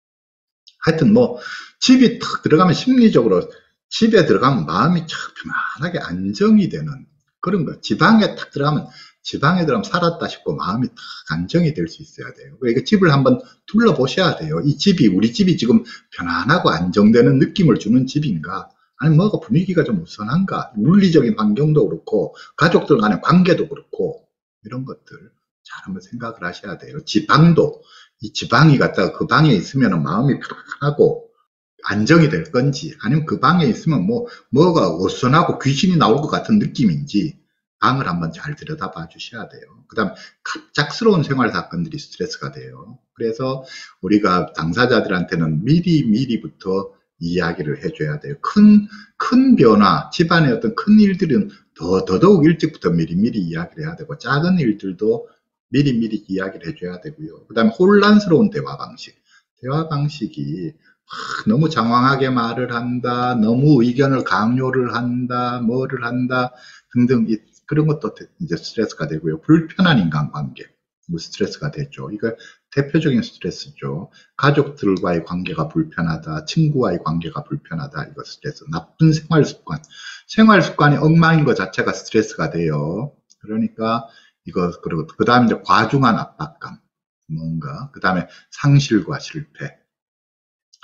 하여튼 뭐 집이 탁 들어가면 심리적으로, 집에 들어가면 마음이 참 편안하게 안정이 되는 그런 거. 지방에 탁 들어가면, 지방에 들어가면 살았다 싶고 마음이 탁 안정이 될 수 있어야 돼요. 그러니까 집을 한번 둘러보셔야 돼요. 이 집이, 우리 집이 지금 편안하고 안정되는 느낌을 주는 집인가, 아니면 뭐가 분위기가 좀 우선한가, 물리적인 환경도 그렇고 가족들 간의 관계도 그렇고, 이런 것들 잘 한번 생각을 하셔야 돼요. 지방도, 이 지방이 갔다가 그 방에 있으면 마음이 편안하고 안정이 될 건지, 아니면 그 방에 있으면 뭐, 뭐가 어수선하고 귀신이 나올 것 같은 느낌인지, 방을 한번 잘 들여다봐 주셔야 돼요. 그 다음 갑작스러운 생활 사건들이 스트레스가 돼요. 그래서 우리가 당사자들한테는 미리 미리부터 이야기를 해줘야 돼요. 큰, 큰 변화, 집안의 어떤 큰 일들은 더, 더더욱 일찍부터 미리미리 이야기를 해야 되고, 작은 일들도 미리미리 이야기를 해줘야 되고요. 그 다음에 혼란스러운 대화 방식. 대화 방식이 너무 장황하게 말을 한다, 너무 의견을 강요를 한다, 뭐를 한다 등등, 그런 것도 이제 스트레스가 되고요. 불편한 인간관계, 뭐 스트레스가 되죠. 이거 대표적인 스트레스죠. 가족들과의 관계가 불편하다, 친구와의 관계가 불편하다, 이거 스트레스. 나쁜 생활 습관, 생활 습관이 엉망인 것 자체가 스트레스가 돼요. 그러니까 이거, 그리고 그 다음에 이제 과중한 압박감, 뭔가, 그 다음에 상실과 실패,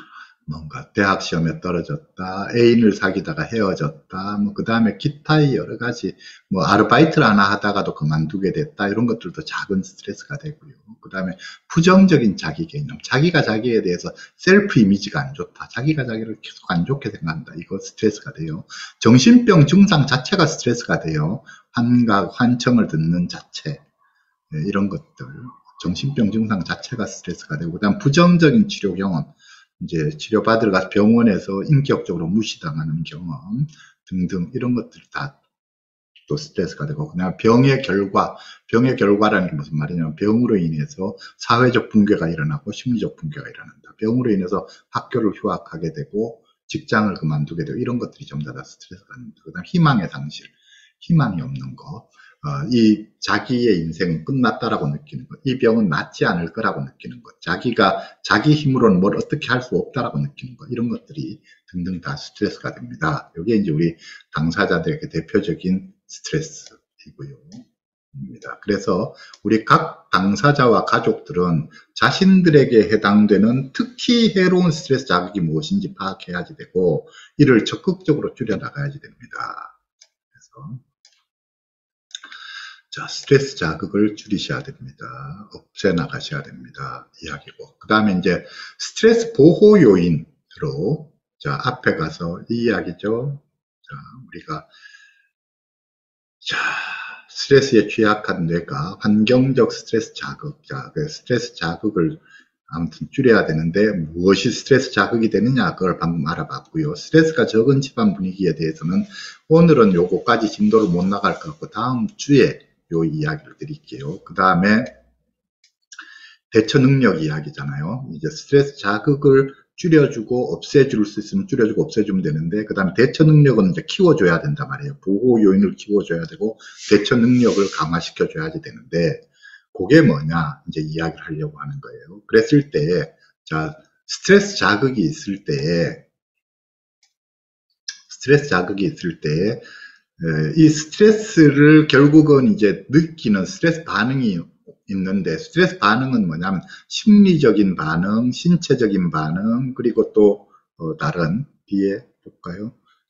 뭔가 대학 시험에 떨어졌다, 애인을 사귀다가 헤어졌다, 뭐 그 다음에 기타의 여러 가지 뭐 아르바이트를 하나 하다가도 그만두게 됐다, 이런 것들도 작은 스트레스가 되고요. 그 다음에 부정적인 자기 개념, 자기가 자기에 대해서 셀프 이미지가 안 좋다, 자기가 자기를 계속 안 좋게 생각한다, 이거 스트레스가 돼요. 정신병 증상 자체가 스트레스가 돼요. 환각, 환청을 듣는 자체, 네, 이런 것들, 정신병 증상 자체가 스트레스가 되고, 그 다음 부정적인 치료 경험, 이제 치료받으러 가서 병원에서 인격적으로 무시당하는 경험 등등, 이런 것들 다 또 스트레스가 되고, 그냥 병의 결과, 병의 결과라는 게 무슨 말이냐면 병으로 인해서 사회적 붕괴가 일어나고 심리적 붕괴가 일어난다. 병으로 인해서 학교를 휴학하게 되고 직장을 그만두게 되고, 이런 것들이 전부 다 스트레스가 됩니다. 그 다음 희망의 상실, 희망이 없는 거, 어, 이 자기의 인생은 끝났다라고 느끼는 것, 이 병은 낫지 않을 거라고 느끼는 것, 자기가 자기 힘으로는 뭘 어떻게 할 수 없다라고 느끼는 것, 이런 것들이 등등 다 스트레스가 됩니다. 이게 이제 우리 당사자들에게 대표적인 스트레스이고요. 입니다. 그래서 우리 각 당사자와 가족들은 자신들에게 해당되는 특히 해로운 스트레스 자극이 무엇인지 파악해야지 되고, 이를 적극적으로 줄여나가야지 됩니다. 그래서 자, 스트레스 자극을 줄이셔야 됩니다. 없애나가셔야 됩니다. 이야기고. 그 다음에 이제 스트레스 보호 요인으로, 자, 앞에 가서 이 이야기죠. 자, 우리가, 자, 스트레스에 취약한 뇌가 환경적 스트레스 자극, 자, 그 스트레스 자극을 아무튼 줄여야 되는데, 무엇이 스트레스 자극이 되느냐, 그걸 방금 알아봤고요. 스트레스가 적은 집안 분위기에 대해서는 오늘은 요거까지 진도를 못 나갈 것 같고, 다음 주에 요 이야기를 드릴게요. 그 다음에 대처 능력 이야기잖아요. 이제 스트레스 자극을 줄여주고 없애줄 수 있으면 줄여주고 없애주면 되는데, 그 다음에 대처 능력은 이제 키워줘야 된단 말이에요. 보호 요인을 키워줘야 되고 대처 능력을 강화시켜줘야지 되는데, 그게 뭐냐 이제 이야기를 하려고 하는 거예요. 그랬을 때, 자, 스트레스 자극이 있을 때, 스트레스 자극이 있을 때, 이 스트레스를 결국은 이제 느끼는 스트레스 반응이 있는데, 스트레스 반응은 뭐냐면 심리적인 반응, 신체적인 반응, 그리고 또 어, 다른 뒤에 볼까요?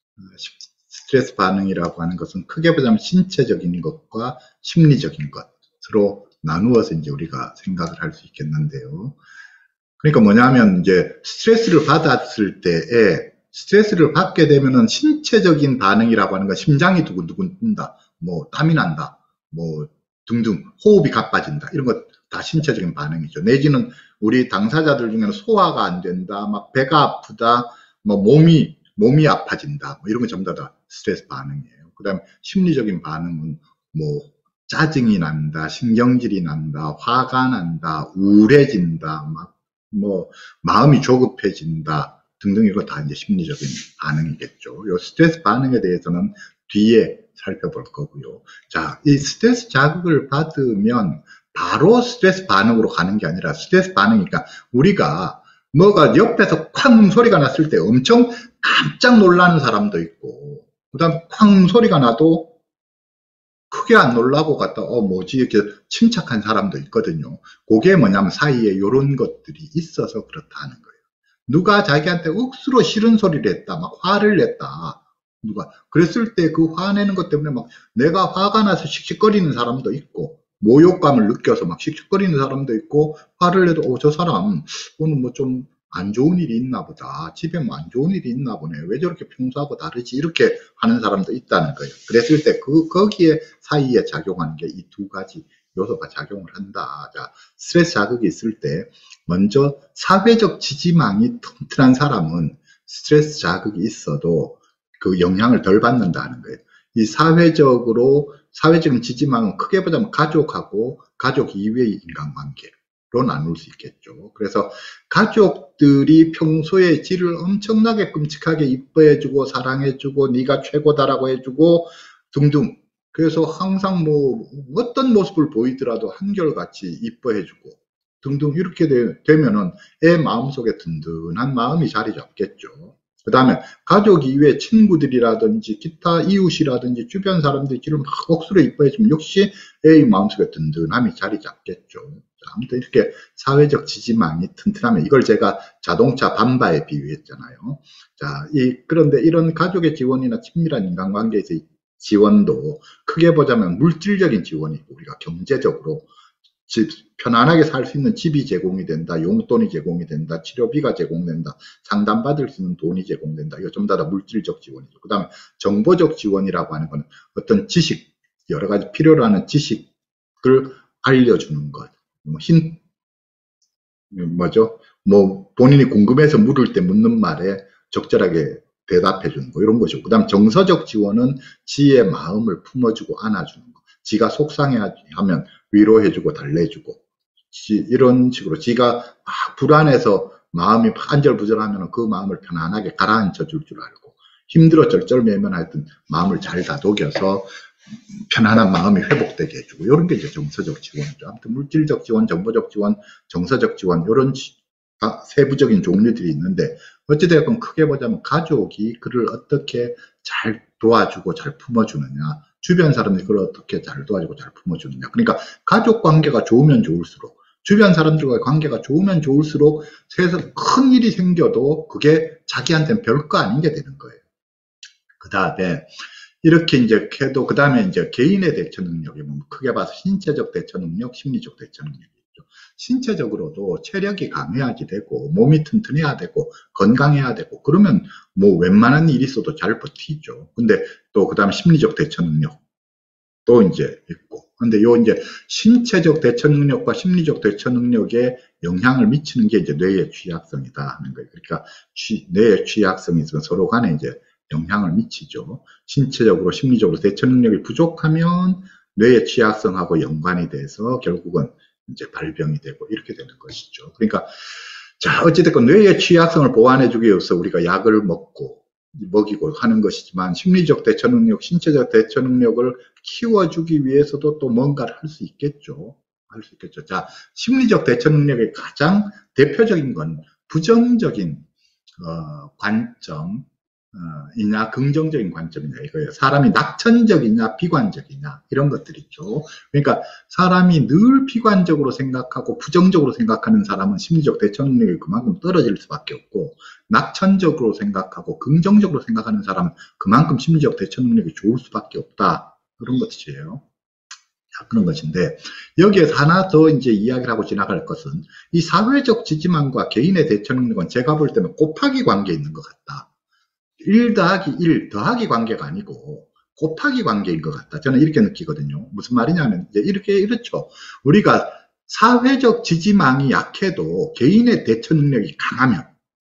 스트레스 반응이라고 하는 것은 크게 보자면 신체적인 것과 심리적인 것으로 나누어서 이제 우리가 생각을 할 수 있겠는데요. 그러니까 뭐냐면 이제 스트레스를 받았을 때에, 스트레스를 받게 되면은 신체적인 반응이라고 하는 건 심장이 두근두근 뛴다, 뭐 땀이 난다, 뭐 등등, 호흡이 가빠진다, 이런 것 다 신체적인 반응이죠. 내지는 우리 당사자들 중에는 소화가 안 된다, 막 배가 아프다, 뭐 몸이 몸이 아파진다, 뭐 이런 건 전부 다 스트레스 반응이에요. 그 다음에 심리적인 반응은 뭐 짜증이 난다, 신경질이 난다, 화가 난다, 우울해진다, 막 뭐 마음이 조급해진다 등등, 이거 다 이제 심리적인 반응이겠죠. 이 스트레스 반응에 대해서는 뒤에 살펴볼 거고요. 자, 이 스트레스 자극을 받으면 바로 스트레스 반응으로 가는 게 아니라, 스트레스 반응이니까 우리가 뭐가 옆에서 쾅 소리가 났을 때 엄청 깜짝 놀라는 사람도 있고, 그 다음 쾅 소리가 나도 크게 안 놀라고 갔다, 어, 뭐지, 이렇게 침착한 사람도 있거든요. 그게 뭐냐면 사이에 이런 것들이 있어서 그렇다는 거예요. 누가 자기한테 억수로 싫은 소리를 했다, 막 화를 냈다, 누가 그랬을 때 그 화내는 것 때문에 막 내가 화가 나서 씩씩거리는 사람도 있고, 모욕감을 느껴서 막 씩씩거리는 사람도 있고, 화를 내도 어, 저 사람 오늘 뭐 좀 안 좋은 일이 있나 보다, 집에 뭐 안 좋은 일이 있나 보네, 왜 저렇게 평소하고 다르지, 이렇게 하는 사람도 있다는 거예요. 그랬을 때 그 거기에 사이에 작용하는 게 이 두 가지 요소가 작용을 한다. 자, 스트레스 자극이 있을 때 먼저 사회적 지지망이 튼튼한 사람은 스트레스 자극이 있어도 그 영향을 덜 받는다는 거예요. 이 사회적으로, 사회적인 지지망은 크게 보자면 가족하고 가족 이외의 인간관계로 나눌 수 있겠죠. 그래서 가족들이 평소에 지를 엄청나게 끔찍하게 이뻐해주고 사랑해주고 네가 최고다라고 해주고 등등, 그래서 항상 뭐 어떤 모습을 보이더라도 한결같이 이뻐해주고 등등, 이렇게 되, 되면은 애 마음속에 든든한 마음이 자리 잡겠죠. 그 다음에 가족 이외에 친구들이라든지 기타 이웃이라든지 주변 사람들이 지를 막 억수로 이뻐해주면 역시 A 마음속에 든든함이 자리 잡겠죠. 아무튼 이렇게 사회적 지지망이 튼튼하면, 이걸 제가 자동차 반바에 비유했잖아요. 자, 이, 그런데 이런 가족의 지원이나 친밀한 인간관계에서의 지원도 크게 보자면 물질적인 지원이고, 우리가 경제적으로 집, 편안하게 살 수 있는 집이 제공이 된다, 용돈이 제공이 된다, 치료비가 제공된다, 상담받을 수 있는 돈이 제공된다. 이거 좀 다 물질적 지원이죠. 그 다음에 정보적 지원이라고 하는 건 어떤 지식, 여러 가지 필요로 하는 지식을 알려주는 것. 뭐 힌, 뭐죠? 뭐 본인이 궁금해서 물을 때 묻는 말에 적절하게 대답해 주는 거, 이런 것이고. 그 다음 정서적 지원은 지의 마음을 품어주고 안아주는 거. 지가 속상해하면 위로해주고 달래주고, 지, 이런 식으로 지가 막 불안해서 마음이 안절부절하면 그 마음을 편안하게 가라앉혀 줄 줄 알고, 힘들어 쩔쩔매면 하여튼 마음을 잘 다독여서 편안한 마음이 회복되게 해주고, 이런 게 이제 정서적 지원이죠. 아무튼 물질적 지원, 정보적 지원, 정서적 지원, 이런 세부적인 종류들이 있는데, 어찌되건 크게 보자면 가족이 그를 어떻게 잘 도와주고 잘 품어주느냐, 주변 사람들이 그걸 어떻게 잘 도와주고 잘 품어주느냐. 그러니까 가족 관계가 좋으면 좋을수록, 주변 사람들과의 관계가 좋으면 좋을수록 세상에 큰 일이 생겨도 그게 자기한테는 별거 아닌 게 되는 거예요. 그 다음에 이렇게 이제 해도, 그 다음에 이제 개인의 대처 능력이 뭐 크게 봐서 신체적 대처 능력, 심리적 대처 능력이 있죠. 신체적으로도 체력이 강해야지 되고, 몸이 튼튼해야 되고, 건강해야 되고, 그러면 뭐 웬만한 일이 있어도 잘 버티죠. 근데 또 그 다음에 심리적 대처 능력 또 이제 있고. 근데 요 이제 신체적 대처 능력과 심리적 대처 능력에 영향을 미치는 게 이제 뇌의 취약성이다 하는 거예요. 그러니까 취, 뇌의 취약성이 있으면 서로 간에 이제 영향을 미치죠. 신체적으로 심리적으로 대처 능력이 부족하면 뇌의 취약성하고 연관이 돼서 결국은 이제 발병이 되고 이렇게 되는 것이죠. 그러니까 자, 어찌됐건 뇌의 취약성을 보완해주기 위해서 우리가 약을 먹고 먹이고 하는 것이지만, 심리적 대처 능력, 신체적 대처 능력을 키워주기 위해서도 또 뭔가를 할 수 있겠죠. 할 수 있겠죠. 자, 심리적 대처 능력의 가장 대표적인 건 부정적인 어, 관점, 어, 이냐 긍정적인 관점이냐 이거예요. 사람이 낙천적이냐 비관적이냐 이런 것들이죠. 그러니까 사람이 늘 비관적으로 생각하고 부정적으로 생각하는 사람은 심리적 대처 능력이 그만큼 떨어질 수밖에 없고, 낙천적으로 생각하고 긍정적으로 생각하는 사람은 그만큼 심리적 대처 능력이 좋을 수밖에 없다. 그런 것이에요. 그런 것인데, 여기에서 하나 더 이제 이야기를 하고 지나갈 것은, 이 사회적 지지망과 개인의 대처 능력은 제가 볼 때는 곱하기 관계에 있는 것 같다. 일 더하기 일 더하기 관계가 아니고 곱하기 관계인 것 같다. 저는 이렇게 느끼거든요. 무슨 말이냐면 이제 이렇게 이렇죠. 우리가 사회적 지지망이 약해도 개인의 대처 능력이 강하면,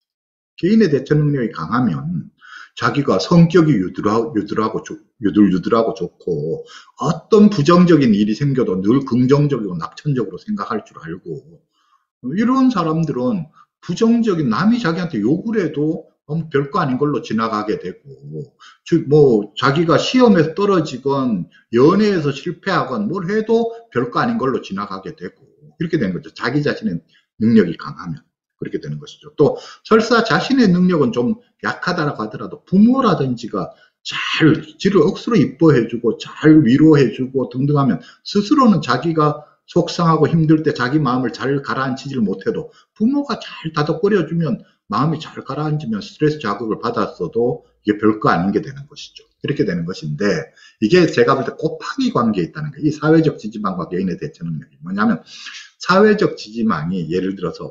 개인의 대처 능력이 강하면 자기가 성격이 유들하, 유들하고 유들유들하고 좋고, 어떤 부정적인 일이 생겨도 늘 긍정적이고 낙천적으로 생각할 줄 알고, 이런 사람들은 부정적인, 남이 자기한테 욕을 해도 별거 아닌 걸로 지나가게 되고, 즉 뭐 자기가 시험에서 떨어지건 연애에서 실패하건 뭘 해도 별거 아닌 걸로 지나가게 되고, 이렇게 되는 거죠. 자기 자신의 능력이 강하면 그렇게 되는 것이죠. 또 설사 자신의 능력은 좀 약하다라고 하더라도 부모라든지가 잘 지를 억수로 이뻐해주고 잘 위로해주고 등등 하면, 스스로는 자기가 속상하고 힘들 때 자기 마음을 잘 가라앉히지를 못해도 부모가 잘 다독거려주면 마음이 잘 가라앉으면 스트레스 자극을 받았어도 이게 별거 아닌 게 되는 것이죠. 이렇게 되는 것인데, 이게 제가 볼 때 곱하기 관계에 있다는 거예요. 이 사회적 지지망과 개인의 대처 능력이 뭐냐면, 사회적 지지망이 예를 들어서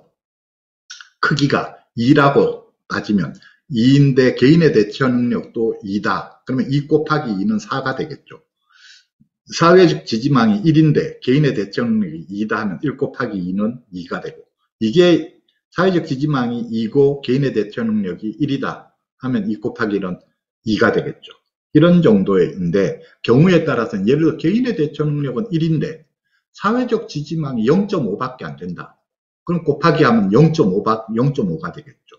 크기가 이라고 따지면 이인데 개인의 대처 능력도 이다. 그러면 이 곱하기 이는 사가 되겠죠. 사회적 지지망이 일인데 개인의 대처 능력이 이다 하면 일 곱하기 이는 이가 되고, 이게 사회적 지지망이 이고 개인의 대처 능력이 일이다 하면 이 곱하기 일은 이가 되겠죠. 이런 정도인데, 경우에 따라서는 예를 들어 개인의 대처 능력은 일인데 사회적 지지망이 영 점 오밖에 안 된다. 그럼 곱하기 하면 영 점 오가 되겠죠.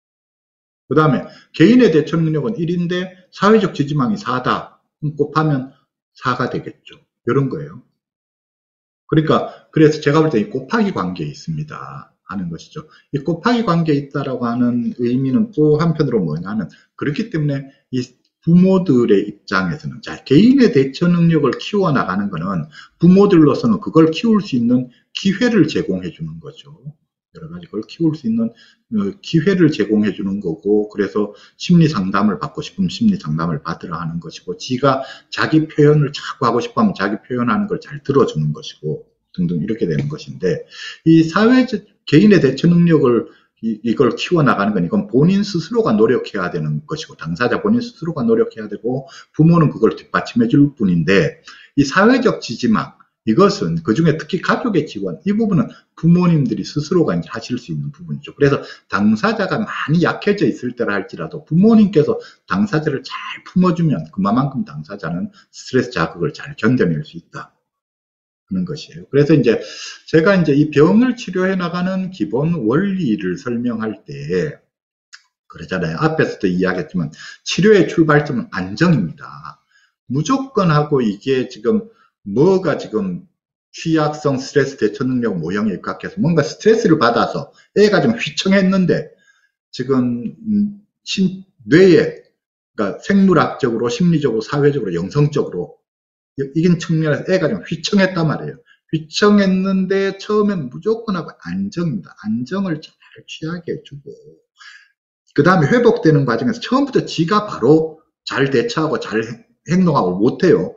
그 다음에 개인의 대처 능력은 일인데 사회적 지지망이 사다. 그럼 곱하면 사가 되겠죠. 이런 거예요. 그러니까 그래서 제가 볼 때 이 곱하기 관계에 있습니다. 하는 것이죠. 이 곱하기 관계에 있다라고 하는 의미는 또 한편으로 뭐냐면, 그렇기 때문에 이 부모들의 입장에서는, 자, 개인의 대처 능력을 키워나가는 것은 부모들로서는 그걸 키울 수 있는 기회를 제공해 주는 거죠. 여러 가지 걸 키울 수 있는 기회를 제공해 주는 거고, 그래서 심리 상담을 받고 싶으면 심리 상담을 받으라 하는 것이고, 지가 자기 표현을 자꾸 하고 싶어 하면 자기 표현하는 걸 잘 들어주는 것이고, 등등 이렇게 되는 것인데, 이 사회적 개인의 대처 능력을 이, 이걸 키워나가는 건 이건 본인 스스로가 노력해야 되는 것이고, 당사자 본인 스스로가 노력해야 되고, 부모는 그걸 뒷받침해 줄 뿐인데, 이 사회적 지지망, 이것은 그중에 특히 가족의 지원, 이 부분은 부모님들이 스스로가 이제 하실 수 있는 부분이죠. 그래서 당사자가 많이 약해져 있을 때라 할지라도 부모님께서 당사자를 잘 품어주면 그만큼 당사자는 스트레스 자극을 잘 견뎌낼 수 있다 하는 것이에요. 그래서 이제 제가 이제 이 병을 치료해 나가는 기본 원리를 설명할 때 그러잖아요. 앞에서도 이야기했지만 치료의 출발점은 안정입니다. 무조건 하고 이게 지금 뭐가 지금 취약성 스트레스 대처 능력 모형에 입각해서 뭔가 스트레스를 받아서 애가 좀 휘청했는데 지금 신, 뇌에 그러니까 생물학적으로 심리적으로 사회적으로 영성적으로 이긴 측면에서 애가 좀 휘청했단 말이에요. 휘청했는데 처음엔 무조건 하고 안정입니다. 안정을 잘 취하게 해주고 그 다음에 회복되는 과정에서 처음부터 지가 바로 잘 대처하고 잘 행동하고 못해요.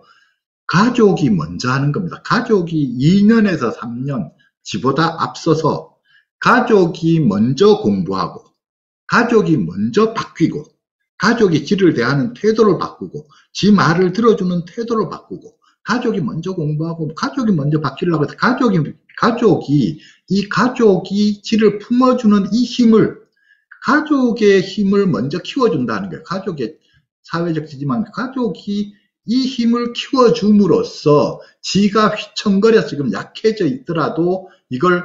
가족이 먼저 하는 겁니다. 가족이 이 년에서 삼 년 지보다 앞서서 가족이 먼저 공부하고 가족이 먼저 바뀌고 가족이 지를 대하는 태도를 바꾸고 지 말을 들어주는 태도를 바꾸고 가족이 먼저 공부하고 가족이 먼저 바뀌려고 해서 가족이 가족이 이 가족이 지를 품어주는 이 힘을 가족의 힘을 먼저 키워준다는 거예요. 가족의 사회적 지지만 가족이 이 힘을 키워줌으로써 지가 휘청거려서 지금 약해져 있더라도 이걸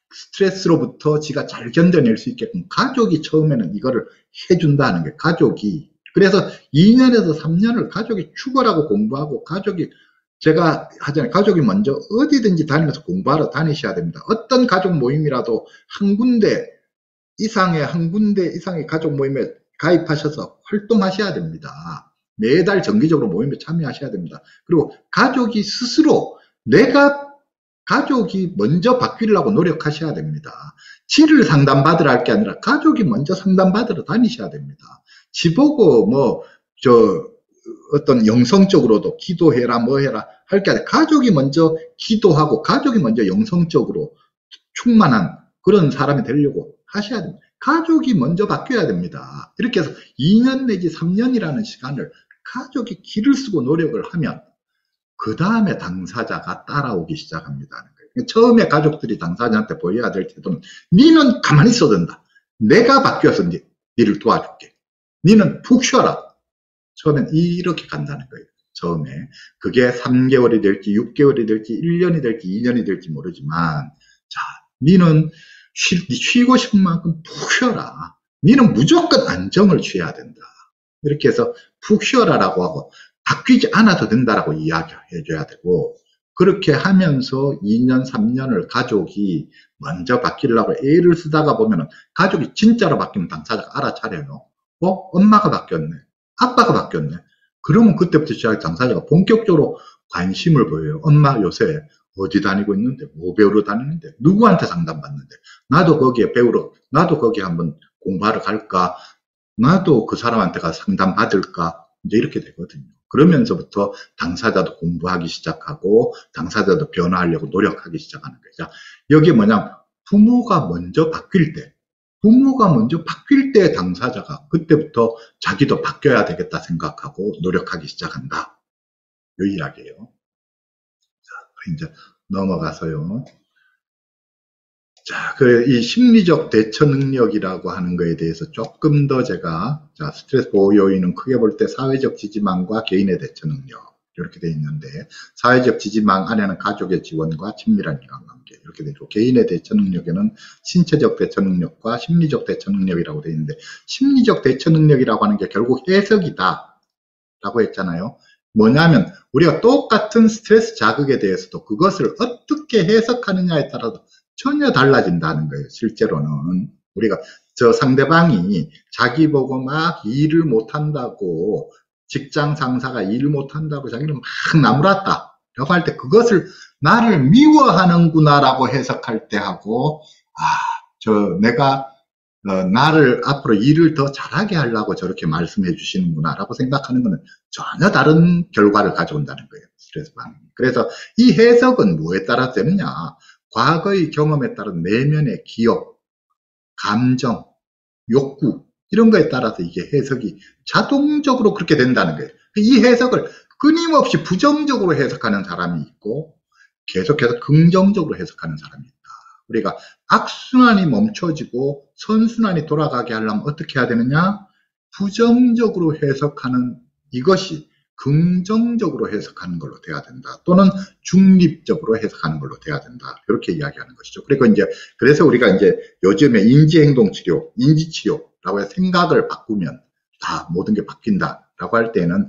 스트레스로부터 지가 잘 견뎌낼 수 있게끔 가족이 처음에는 이거를 해준다는 게 가족이 그래서 이 년에서 삼 년을 가족이 죽어라고 공부하고 가족이 제가 하잖아요. 가족이 먼저 어디든지 다니면서 공부하러 다니셔야 됩니다. 어떤 가족 모임이라도 한 군데 이상의 한 군데 이상의 가족 모임에 가입하셔서 활동하셔야 됩니다. 매달 정기적으로 모임에 참여하셔야 됩니다. 그리고 가족이 스스로 내가 가족이 먼저 바뀌려고 노력하셔야 됩니다. 지를 상담받으러 할 게 아니라 가족이 먼저 상담받으러 다니셔야 됩니다. 지 보고 뭐 저 어떤 영성적으로도 기도해라 뭐 해라 할 게 아니라 가족이 먼저 기도하고 가족이 먼저 영성적으로 충만한 그런 사람이 되려고 하셔야 됩니다. 가족이 먼저 바뀌어야 됩니다. 이렇게 해서 이 년 내지 삼 년이라는 시간을 가족이 기를 쓰고 노력을 하면 그 다음에 당사자가 따라오기 시작합니다. 처음에 가족들이 당사자한테 보여야 될 태도는 니는 가만히 있어야 된다. 내가 바뀌어서 니, 니를 도와줄게. 니는 푹 쉬어라. 처음엔 이렇게 간다는 거예요. 처음에. 그게 삼 개월이 될지 육 개월이 될지 일 년이 될지 이 년이 될지 모르지만 자, 니는 쉬, 쉬고 싶은 만큼 푹 쉬어라. 니는 무조건 안정을 취해야 된다. 이렇게 해서 푹 쉬어라라고 하고 바뀌지 않아도 된다라고 이야기해줘야 되고 그렇게 하면서 이 년, 삼 년을 가족이 먼저 바뀌려고 애를 쓰다가 보면은 가족이 진짜로 바뀌면 당사자가 알아차려요. 어? 엄마가 바뀌었네. 아빠가 바뀌었네. 그러면 그때부터 시작해 당사자가 본격적으로 관심을 보여요. 엄마 요새 어디 다니고 있는데, 뭐 배우러 다니는데, 누구한테 상담받는데, 나도 거기에 배우러, 나도 거기 한번 공부하러 갈까, 나도 그 사람한테 가서 상담받을까, 이제 이렇게 되거든요. 그러면서부터 당사자도 공부하기 시작하고, 당사자도 변화하려고 노력하기 시작하는 거죠. 여기 뭐냐면, 부모가 먼저 바뀔 때, 부모가 먼저 바뀔 때 당사자가 그때부터 자기도 바뀌어야 되겠다 생각하고 노력하기 시작한다. 이 이야기예요. 자, 이제 넘어가서요. 자, 그, 이 심리적 대처 능력이라고 하는 거에 대해서 조금 더 제가, 자, 스트레스 보호 요인은 크게 볼 때 사회적 지지망과 개인의 대처 능력. 이렇게 돼 있는데, 사회적 지지망 안에는 가족의 지원과 친밀한 인간관계. 이렇게 되죠. 개인의 대처 능력에는 신체적 대처 능력과 심리적 대처 능력이라고 돼 있는데, 심리적 대처 능력이라고 하는 게 결국 해석이다. 라고 했잖아요. 뭐냐면, 우리가 똑같은 스트레스 자극에 대해서도 그것을 어떻게 해석하느냐에 따라서 전혀 달라진다는 거예요. 실제로는 우리가 저 상대방이 자기 보고 막 일을 못한다고, 직장 상사가 일을 못한다고 자기를 막 나무랐다 라고 할 때 그것을 나를 미워하는구나 라고 해석할 때 하고, 아, 저 내가 어, 나를 앞으로 일을 더 잘하게 하려고 저렇게 말씀해 주시는구나 라고 생각하는 것은 전혀 다른 결과를 가져온다는 거예요. 스트레스 반응이. 그래서 이 해석은 뭐에 따라 되느냐, 과거의 경험에 따른 내면의 기억, 감정, 욕구 이런 거에 따라서 이게 해석이 자동적으로 그렇게 된다는 거예요. 이 해석을 끊임없이 부정적으로 해석하는 사람이 있고 계속해서 긍정적으로 해석하는 사람이 있다. 우리가 악순환이 멈춰지고 선순환이 돌아가게 하려면 어떻게 해야 되느냐? 부정적으로 해석하는 이것이 긍정적으로 해석하는 걸로 돼야 된다. 또는 중립적으로 해석하는 걸로 돼야 된다. 이렇게 이야기하는 것이죠. 그리고 이제 그래서 우리가 이제 요즘에 인지행동치료, 인지치료라고 해서 생각을 바꾸면 다 모든 게 바뀐다라고 할 때는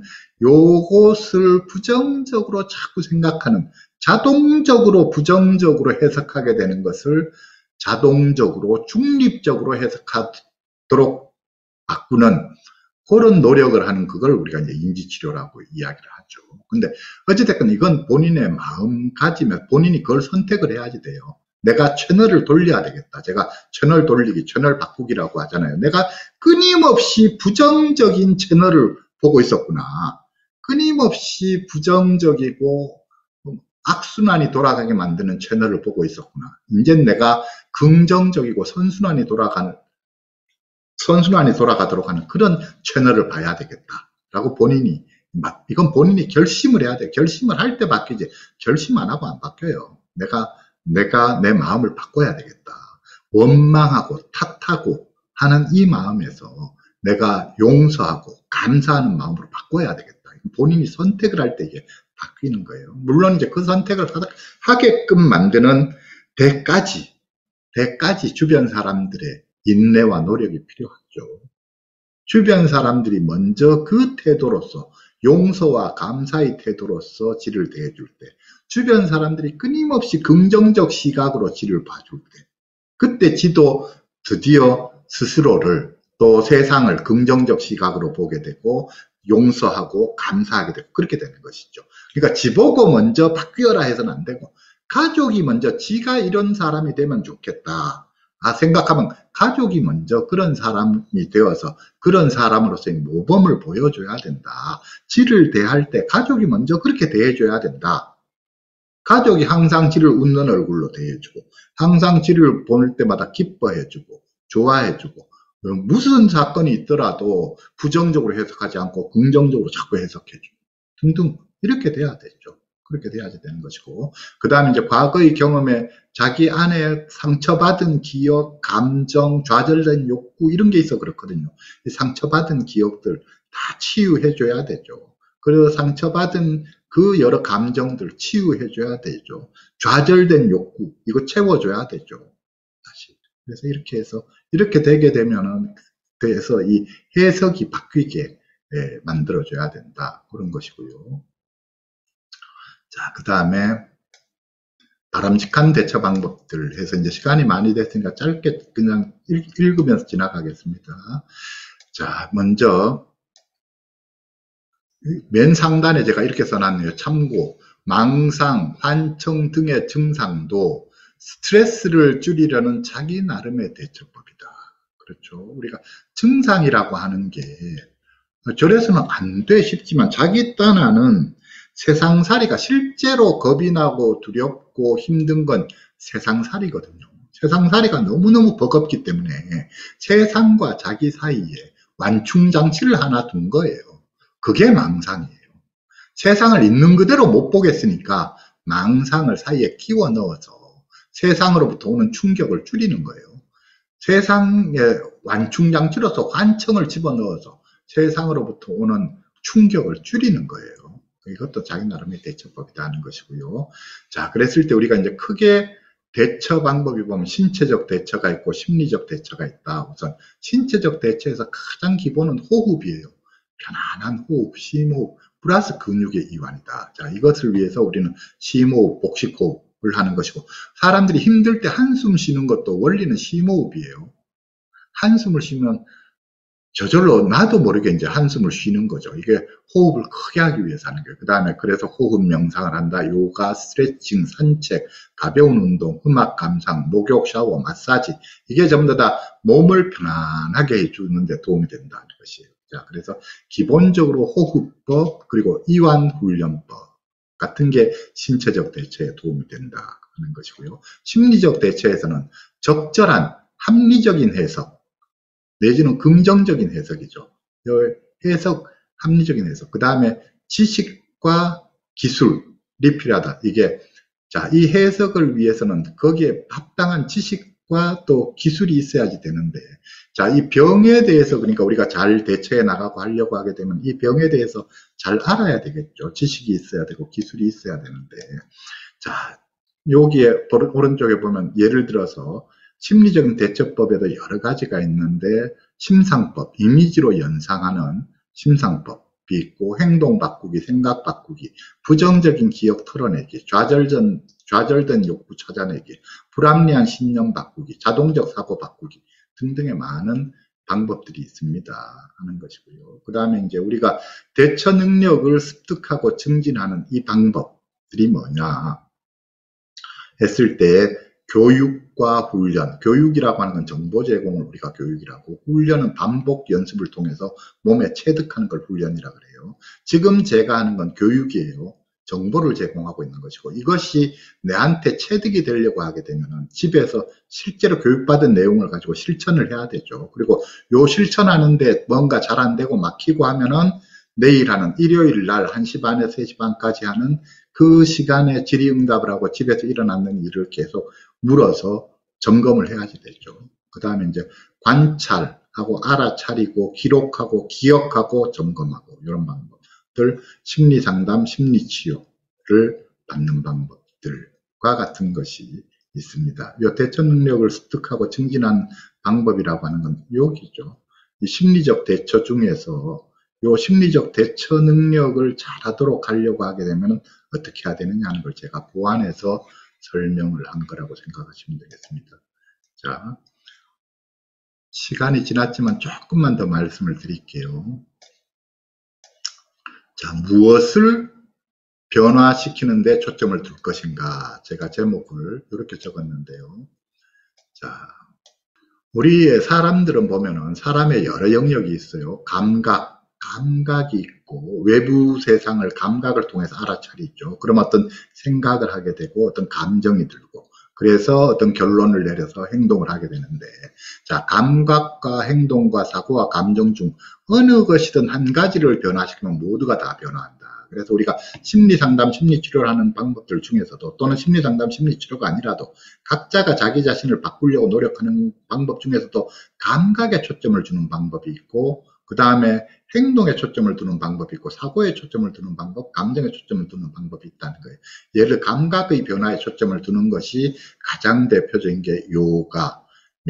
요것을 부정적으로 자꾸 생각하는, 자동적으로 부정적으로 해석하게 되는 것을 자동적으로 중립적으로 해석하도록 바꾸는 그런 노력을 하는 그걸 우리가 이제 인지치료라고 이야기를 하죠. 근데 어찌됐건 이건 본인의 마음가짐에 본인이 그걸 선택을 해야지 돼요. 내가 채널을 돌려야 되겠다. 제가 채널 돌리기, 채널 바꾸기라고 하잖아요. 내가 끊임없이 부정적인 채널을 보고 있었구나. 끊임없이 부정적이고 악순환이 돌아가게 만드는 채널을 보고 있었구나. 이제 내가 긍정적이고 선순환이 돌아가는, 선순환이 돌아가도록 하는 그런 채널을 봐야 되겠다라고 본인이, 이건 본인이 결심을 해야 돼. 결심을 할 때 바뀌지. 결심 안 하고 안 바뀌어요. 내가 내가 내 마음을 바꿔야 되겠다. 원망하고 탓하고 하는 이 마음에서 내가 용서하고 감사하는 마음으로 바꿔야 되겠다. 본인이 선택을 할 때 이게 바뀌는 거예요. 물론 이제 그 선택을 하게끔 만드는 데까지, 데까지 주변 사람들의 인내와 노력이 필요하죠. 주변 사람들이 먼저 그 태도로서, 용서와 감사의 태도로서 지를 대해줄 때, 주변 사람들이 끊임없이 긍정적 시각으로 지를 봐줄 때, 그때 지도 드디어 스스로를, 또 세상을 긍정적 시각으로 보게 되고 용서하고 감사하게 되고 그렇게 되는 것이죠. 그러니까 지보고 먼저 바뀌어라 해서는 안 되고, 가족이 먼저 지가 이런 사람이 되면 좋겠다 아 생각하면 가족이 먼저 그런 사람이 되어서 그런 사람으로서의 모범을 보여줘야 된다. 지를 대할 때 가족이 먼저 그렇게 대해줘야 된다. 가족이 항상 지를 웃는 얼굴로 대해주고, 항상 지를 볼 때마다 기뻐해주고 좋아해주고, 무슨 사건이 있더라도 부정적으로 해석하지 않고 긍정적으로 자꾸 해석해주고 등등 이렇게 돼야 되죠. 그렇게 돼야지 되는 것이고, 그 다음에 이제 과거의 경험에 자기 안에 상처받은 기억, 감정, 좌절된 욕구 이런 게 있어 그렇거든요. 이 상처받은 기억들 다 치유해줘야 되죠. 그리고 상처받은 그 여러 감정들 치유해줘야 되죠. 좌절된 욕구 이거 채워줘야 되죠. 다시. 그래서 이렇게 해서 이렇게 되게 되면은 그래서 이 해석이 바뀌게 예, 만들어줘야 된다. 그런 것이고요. 자, 그 다음에 바람직한 대처 방법들 해서 이제 시간이 많이 됐으니까 짧게 그냥 읽, 읽으면서 지나가겠습니다. 자, 먼저 맨 상단에 제가 이렇게 써놨네요. 참고, 망상, 환청 등의 증상도 스트레스를 줄이려는 자기 나름의 대처법이다. 그렇죠. 우리가 증상이라고 하는 게 저래서는 안 돼 싶지만 자기 딴하는 세상살이가 실제로 겁이 나고 두렵고 힘든 건 세상살이거든요. 세상살이가 너무너무 버겁기 때문에 세상과 자기 사이에 완충장치를 하나 둔 거예요. 그게 망상이에요. 세상을 있는 그대로 못 보겠으니까 망상을 사이에 끼워 넣어서 세상으로부터 오는 충격을 줄이는 거예요. 세상의 완충장치로서 환청을 집어넣어서 세상으로부터 오는 충격을 줄이는 거예요. 이것도 자기 나름의 대처법이다 하는 것이고요. 자, 그랬을 때 우리가 이제 크게 대처 방법이 보면 신체적 대처가 있고 심리적 대처가 있다. 우선 신체적 대처에서 가장 기본은 호흡이에요. 편안한 호흡, 심호흡, 플러스 근육의 이완이다. 자, 이것을 위해서 우리는 심호흡, 복식호흡, 하는 것이고, 사람들이 힘들 때 한숨 쉬는 것도 원리는 심호흡이에요. 한숨을 쉬면 저절로 나도 모르게 이제 한숨을 쉬는 거죠. 이게 호흡을 크게 하기 위해서 하는 거예요. 그 다음에 그래서 호흡 명상을 한다. 요가, 스트레칭, 산책, 가벼운 운동, 음악 감상, 목욕, 샤워, 마사지. 이게 전부 다 몸을 편안하게 해주는 데 도움이 된다는 것이에요. 자, 그래서 기본적으로 호흡법, 그리고 이완훈련법 같은 게 신체적 대처에 도움이 된다 하는 것이고요. 심리적 대처에서는 적절한 합리적인 해석, 내지는 긍정적인 해석이죠. 해석, 합리적인 해석. 그 다음에 지식과 기술이 필요하다. 이게, 자, 이 해석을 위해서는 거기에 합당한 지식과 또 기술이 있어야지 되는데, 자, 이 병에 대해서 그러니까 우리가 잘 대처해 나가고 하려고 하게 되면 이 병에 대해서 잘 알아야 되겠죠. 지식이 있어야 되고 기술이 있어야 되는데, 자, 여기에 오른쪽에 보면 예를 들어서 심리적인 대처법에도 여러 가지가 있는데 심상법, 이미지로 연상하는 심상법이 있고 행동 바꾸기, 생각 바꾸기, 부정적인 기억 털어내기, 좌절된, 좌절된 욕구 찾아내기, 불합리한 신념 바꾸기, 자동적 사고 바꾸기 등등의 많은 방법들이 있습니다 하는 것이고요. 그 다음에 이제 우리가 대처 능력을 습득하고 증진하는 이 방법들이 뭐냐 했을 때 교육과 훈련, 교육이라고 하는 건 정보 제공을 우리가 교육이라고, 훈련은 반복 연습을 통해서 몸에 체득하는 걸 훈련이라 그래요. 지금 제가 하는 건 교육이에요. 정보를 제공하고 있는 것이고, 이것이 내한테 체득이 되려고 하게 되면 집에서 실제로 교육받은 내용을 가지고 실천을 해야 되죠. 그리고 요 실천하는데 뭔가 잘 안 되고 막히고 하면은 내일 하는 일요일 날 한 시 반에서 세 시 반까지 하는 그 시간에 질의응답을 하고 집에서 일어나는 일을 계속 물어서 점검을 해야지 되죠. 그 다음에 이제 관찰하고 알아차리고 기록하고 기억하고 점검하고 이런 방법들, 심리상담, 심리치료를 받는 방법들과 같은 것이 있습니다. 이 대처 능력을 습득하고 증진한 방법이라고 하는 건 여기죠. 이 심리적 대처 중에서 이 심리적 대처 능력을 잘하도록 하려고 하게 되면 어떻게 해야 되느냐 하는 걸 제가 보완해서 설명을 한 거라고 생각하시면 되겠습니다. 자, 시간이 지났지만 조금만 더 말씀을 드릴게요. 자, 무엇을 변화시키는 데 초점을 둘 것인가. 제가 제목을 이렇게 적었는데요. 자, 우리의 사람들은 보면은 사람의 여러 영역이 있어요. 감각, 감각이 있고 외부 세상을 감각을 통해서 알아차리죠. 그럼 어떤 생각을 하게 되고 어떤 감정이 들고 그래서 어떤 결론을 내려서 행동을 하게 되는데, 자, 감각과 행동과 사고와 감정 중 어느 것이든 한 가지를 변화시키면 모두가 다 변화한다. 그래서 우리가 심리상담, 심리치료를 하는 방법들 중에서도 또는 심리상담, 심리치료가 아니라도 각자가 자기 자신을 바꾸려고 노력하는 방법 중에서도 감각에 초점을 두는 방법이 있고 그 다음에 행동에 초점을 두는 방법이 있고 사고에 초점을 두는 방법, 감정에 초점을 두는 방법이 있다는 거예요. 예를 들어 감각의 변화에 초점을 두는 것이 가장 대표적인 게 요가,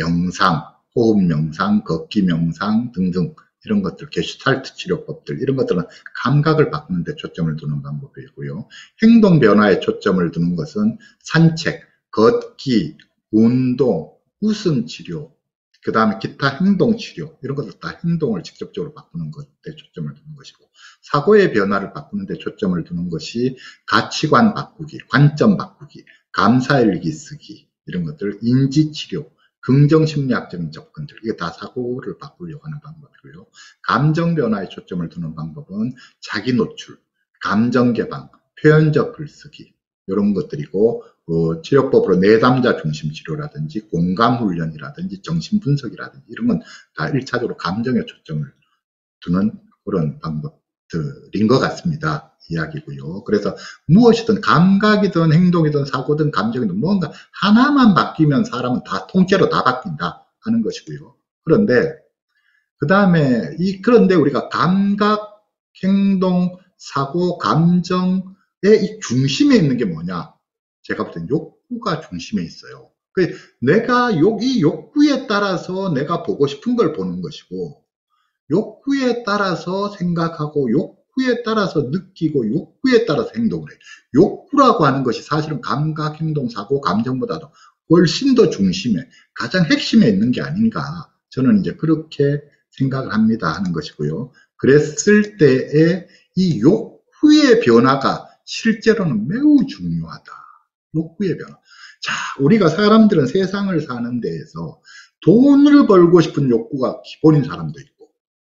명상, 호흡 명상, 걷기 명상 등등 이런 것들, 게슈탈트 치료법들 이런 것들은 감각을 바꾸는 데 초점을 두는 방법이고요. 행동 변화에 초점을 두는 것은 산책, 걷기, 운동, 웃음 치료, 그 다음에 기타 행동 치료 이런 것들 다 행동을 직접적으로 바꾸는 것에 초점을 두는 것이고, 사고의 변화를 바꾸는 데 초점을 두는 것이 가치관 바꾸기, 관점 바꾸기, 감사일기 쓰기 이런 것들, 인지치료, 긍정심리학적인 접근들, 이게 다 사고를 바꾸려고 하는 방법이고요. 감정 변화에 초점을 두는 방법은 자기 노출, 감정 개방, 표현적 글쓰기 이런 것들이고, 어, 치료법으로 내담자 중심 치료라든지 공감 훈련이라든지 정신 분석이라든지 이런 건 다 일차적으로 감정에 초점을 두는 그런 방법들인 것 같습니다. 이야기고요. 그래서 무엇이든 감각이든 행동이든 사고든 감정이든 뭔가 하나만 바뀌면 사람은 다 통째로 다 바뀐다 하는 것이고요. 그런데 그 다음에 이 그런데 우리가 감각, 행동, 사고, 감정의 이 중심에 있는 게 뭐냐? 제가 볼 땐 욕구가 중심에 있어요. 그 내가 욕, 이 욕구에 따라서 내가 보고 싶은 걸 보는 것이고 욕구에 따라서 생각하고 욕구에 따라서 느끼고 욕구에 따라서 행동을 해요. 욕구라고 하는 것이 사실은 감각, 행동, 사고, 감정보다도 훨씬 더 중심에, 가장 핵심에 있는 게 아닌가. 저는 이제 그렇게 생각을 합니다 하는 것이고요. 그랬을 때에 이 욕구의 변화가 실제로는 매우 중요하다. 욕구의 변화. 자, 우리가 사람들은 세상을 사는 데에서 돈을 벌고 싶은 욕구가 기본인 사람도 있고,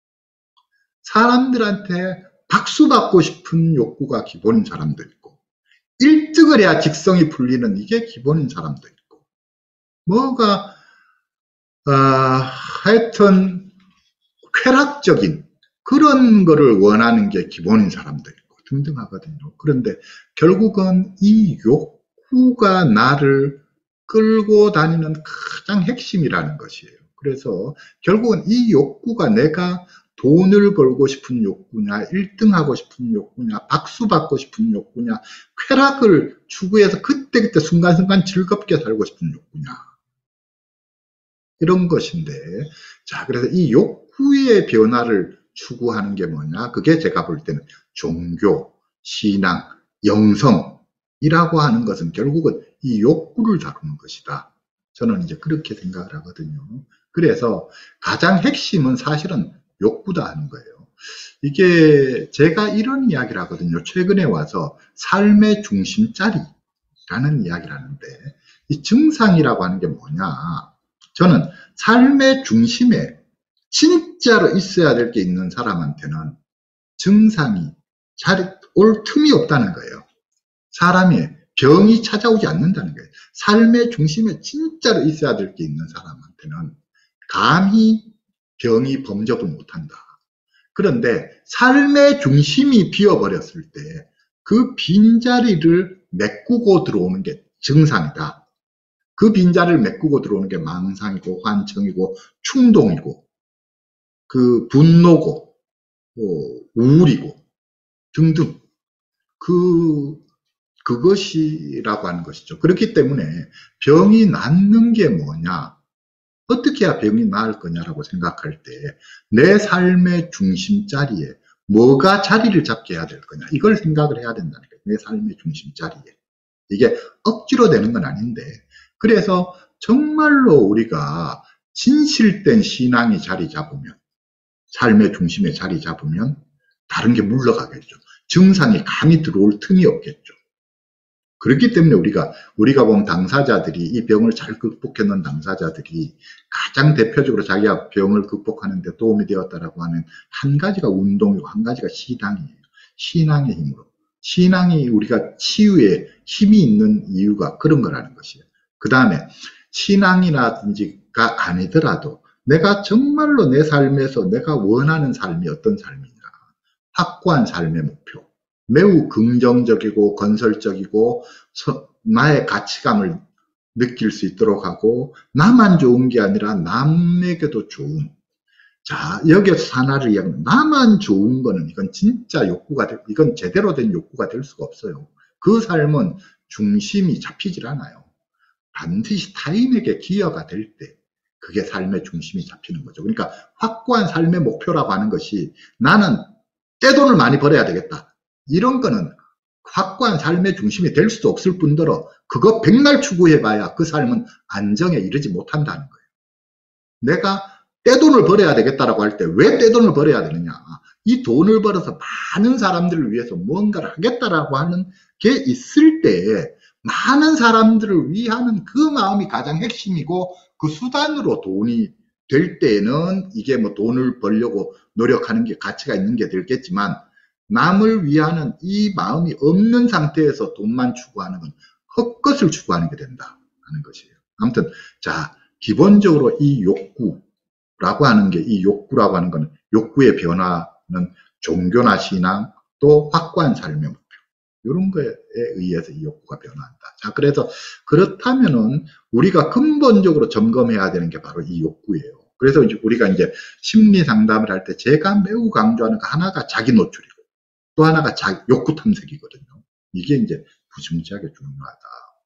사람들한테 박수 받고 싶은 욕구가 기본인 사람도 있고, 일 등을 해야 직성이 풀리는 이게 기본인 사람도 있고, 뭐가 어, 하여튼 쾌락적인 그런 거를 원하는 게 기본인 사람도 있고 등등 하거든요. 그런데 결국은 이 욕구가 나를 끌고 다니는 가장 핵심이라는 것이에요. 그래서 결국은 이 욕구가 내가 돈을 벌고 싶은 욕구냐, 일 등 하고 싶은 욕구냐, 박수 받고 싶은 욕구냐, 쾌락을 추구해서 그때그때 순간순간 즐겁게 살고 싶은 욕구냐, 이런 것인데, 자, 그래서 이 욕구의 변화를 추구하는 게 뭐냐? 그게 제가 볼 때는 종교, 신앙, 영성이라고 하는 것은 결국은 이 욕구를 다루는 것이다. 저는 이제 그렇게 생각을 하거든요. 그래서 가장 핵심은 사실은 욕구다 하는 거예요. 이게 제가 이런 이야기를 하거든요. 최근에 와서 삶의 중심짜리라는 이야기를 하는데, 이 증상이라고 하는 게 뭐냐? 저는 삶의 중심에 진짜로 있어야 될 게 있는 사람한테는 증상이 잘 올 틈이 없다는 거예요. 사람이 병이 찾아오지 않는다는 거예요. 삶의 중심에 진짜로 있어야 될 게 있는 사람한테는 감히 병이 범접을 못한다. 그런데 삶의 중심이 비어버렸을 때 그 빈자리를 메꾸고 들어오는 게 증상이다. 그 빈자리를 메꾸고 들어오는 게 망상이고 환청이고 충동이고 그 분노고 뭐 우울이고 등등 그 그것이라고 하는 것이죠. 그렇기 때문에 병이 낫는 게 뭐냐, 어떻게 해야 병이 나을 거냐라고 생각할 때 내 삶의 중심자리에 뭐가 자리를 잡게 해야 될 거냐, 이걸 생각을 해야 된다는 거예요. 내 삶의 중심자리에. 이게 억지로 되는 건 아닌데, 그래서 정말로 우리가 진실된 신앙이 자리 잡으면, 삶의 중심에 자리 잡으면 다른 게 물러가겠죠. 증상이 감이 들어올 틈이 없겠죠. 그렇기 때문에 우리가 우리가 보면 당사자들이, 이 병을 잘 극복해놓은 당사자들이 가장 대표적으로 자기가 병을 극복하는 데 도움이 되었다라고 하는 한 가지가 운동이고 한 가지가 신앙이에요. 신앙의 힘으로. 신앙이 우리가 치유에 힘이 있는 이유가 그런 거라는 것이에요. 그 다음에 신앙이라든지가 아니더라도 내가 정말로 내 삶에서 내가 원하는 삶이 어떤 삶이냐, 확고한 삶의 목표, 매우 긍정적이고 건설적이고 나의 가치감을 느낄 수 있도록 하고, 나만 좋은 게 아니라 남에게도 좋은, 자, 여기서 하나를 이야기하면 나만 좋은 거는 이건 진짜 욕구가 될, 이건 제대로 된 욕구가 될 수가 없어요. 그 삶은 중심이 잡히질 않아요. 반드시 타인에게 기여가 될 때 그게 삶의 중심이 잡히는 거죠. 그러니까 확고한 삶의 목표라고 하는 것이 나는 떼돈을 많이 벌어야 되겠다, 이런 거는 확고한 삶의 중심이 될 수도 없을 뿐더러 그거 백날 추구해봐야 그 삶은 안정에 이르지 못한다는 거예요. 내가 떼돈을 벌어야 되겠다라고 할 때 왜 떼돈을 벌어야 되느냐, 이 돈을 벌어서 많은 사람들을 위해서 뭔가를 하겠다라고 하는 게 있을 때 많은 사람들을 위하는 그 마음이 가장 핵심이고, 그 수단으로 돈이 될 때는 이게 뭐 돈을 벌려고 노력하는 게 가치가 있는 게 되겠지만, 남을 위하는 이 마음이 없는 상태에서 돈만 추구하는 건 헛것을 추구하는 게 된다 하는 것이에요. 아무튼 자, 기본적으로 이 욕구라고 하는 게, 이 욕구라고 하는 거는, 욕구의 변화는 종교나 신앙 또 확고한 삶의 목표, 이런 거에 의해서 이 욕구가 변화한다. 자, 그래서 그렇다면은 우리가 근본적으로 점검해야 되는 게 바로 이 욕구예요. 그래서 이제 우리가 이제 심리 상담을 할 때 제가 매우 강조하는 거 하나가 자기 노출이고, 또 하나가 자기 욕구 탐색이거든요. 이게 이제 무지무지하게 중요하다.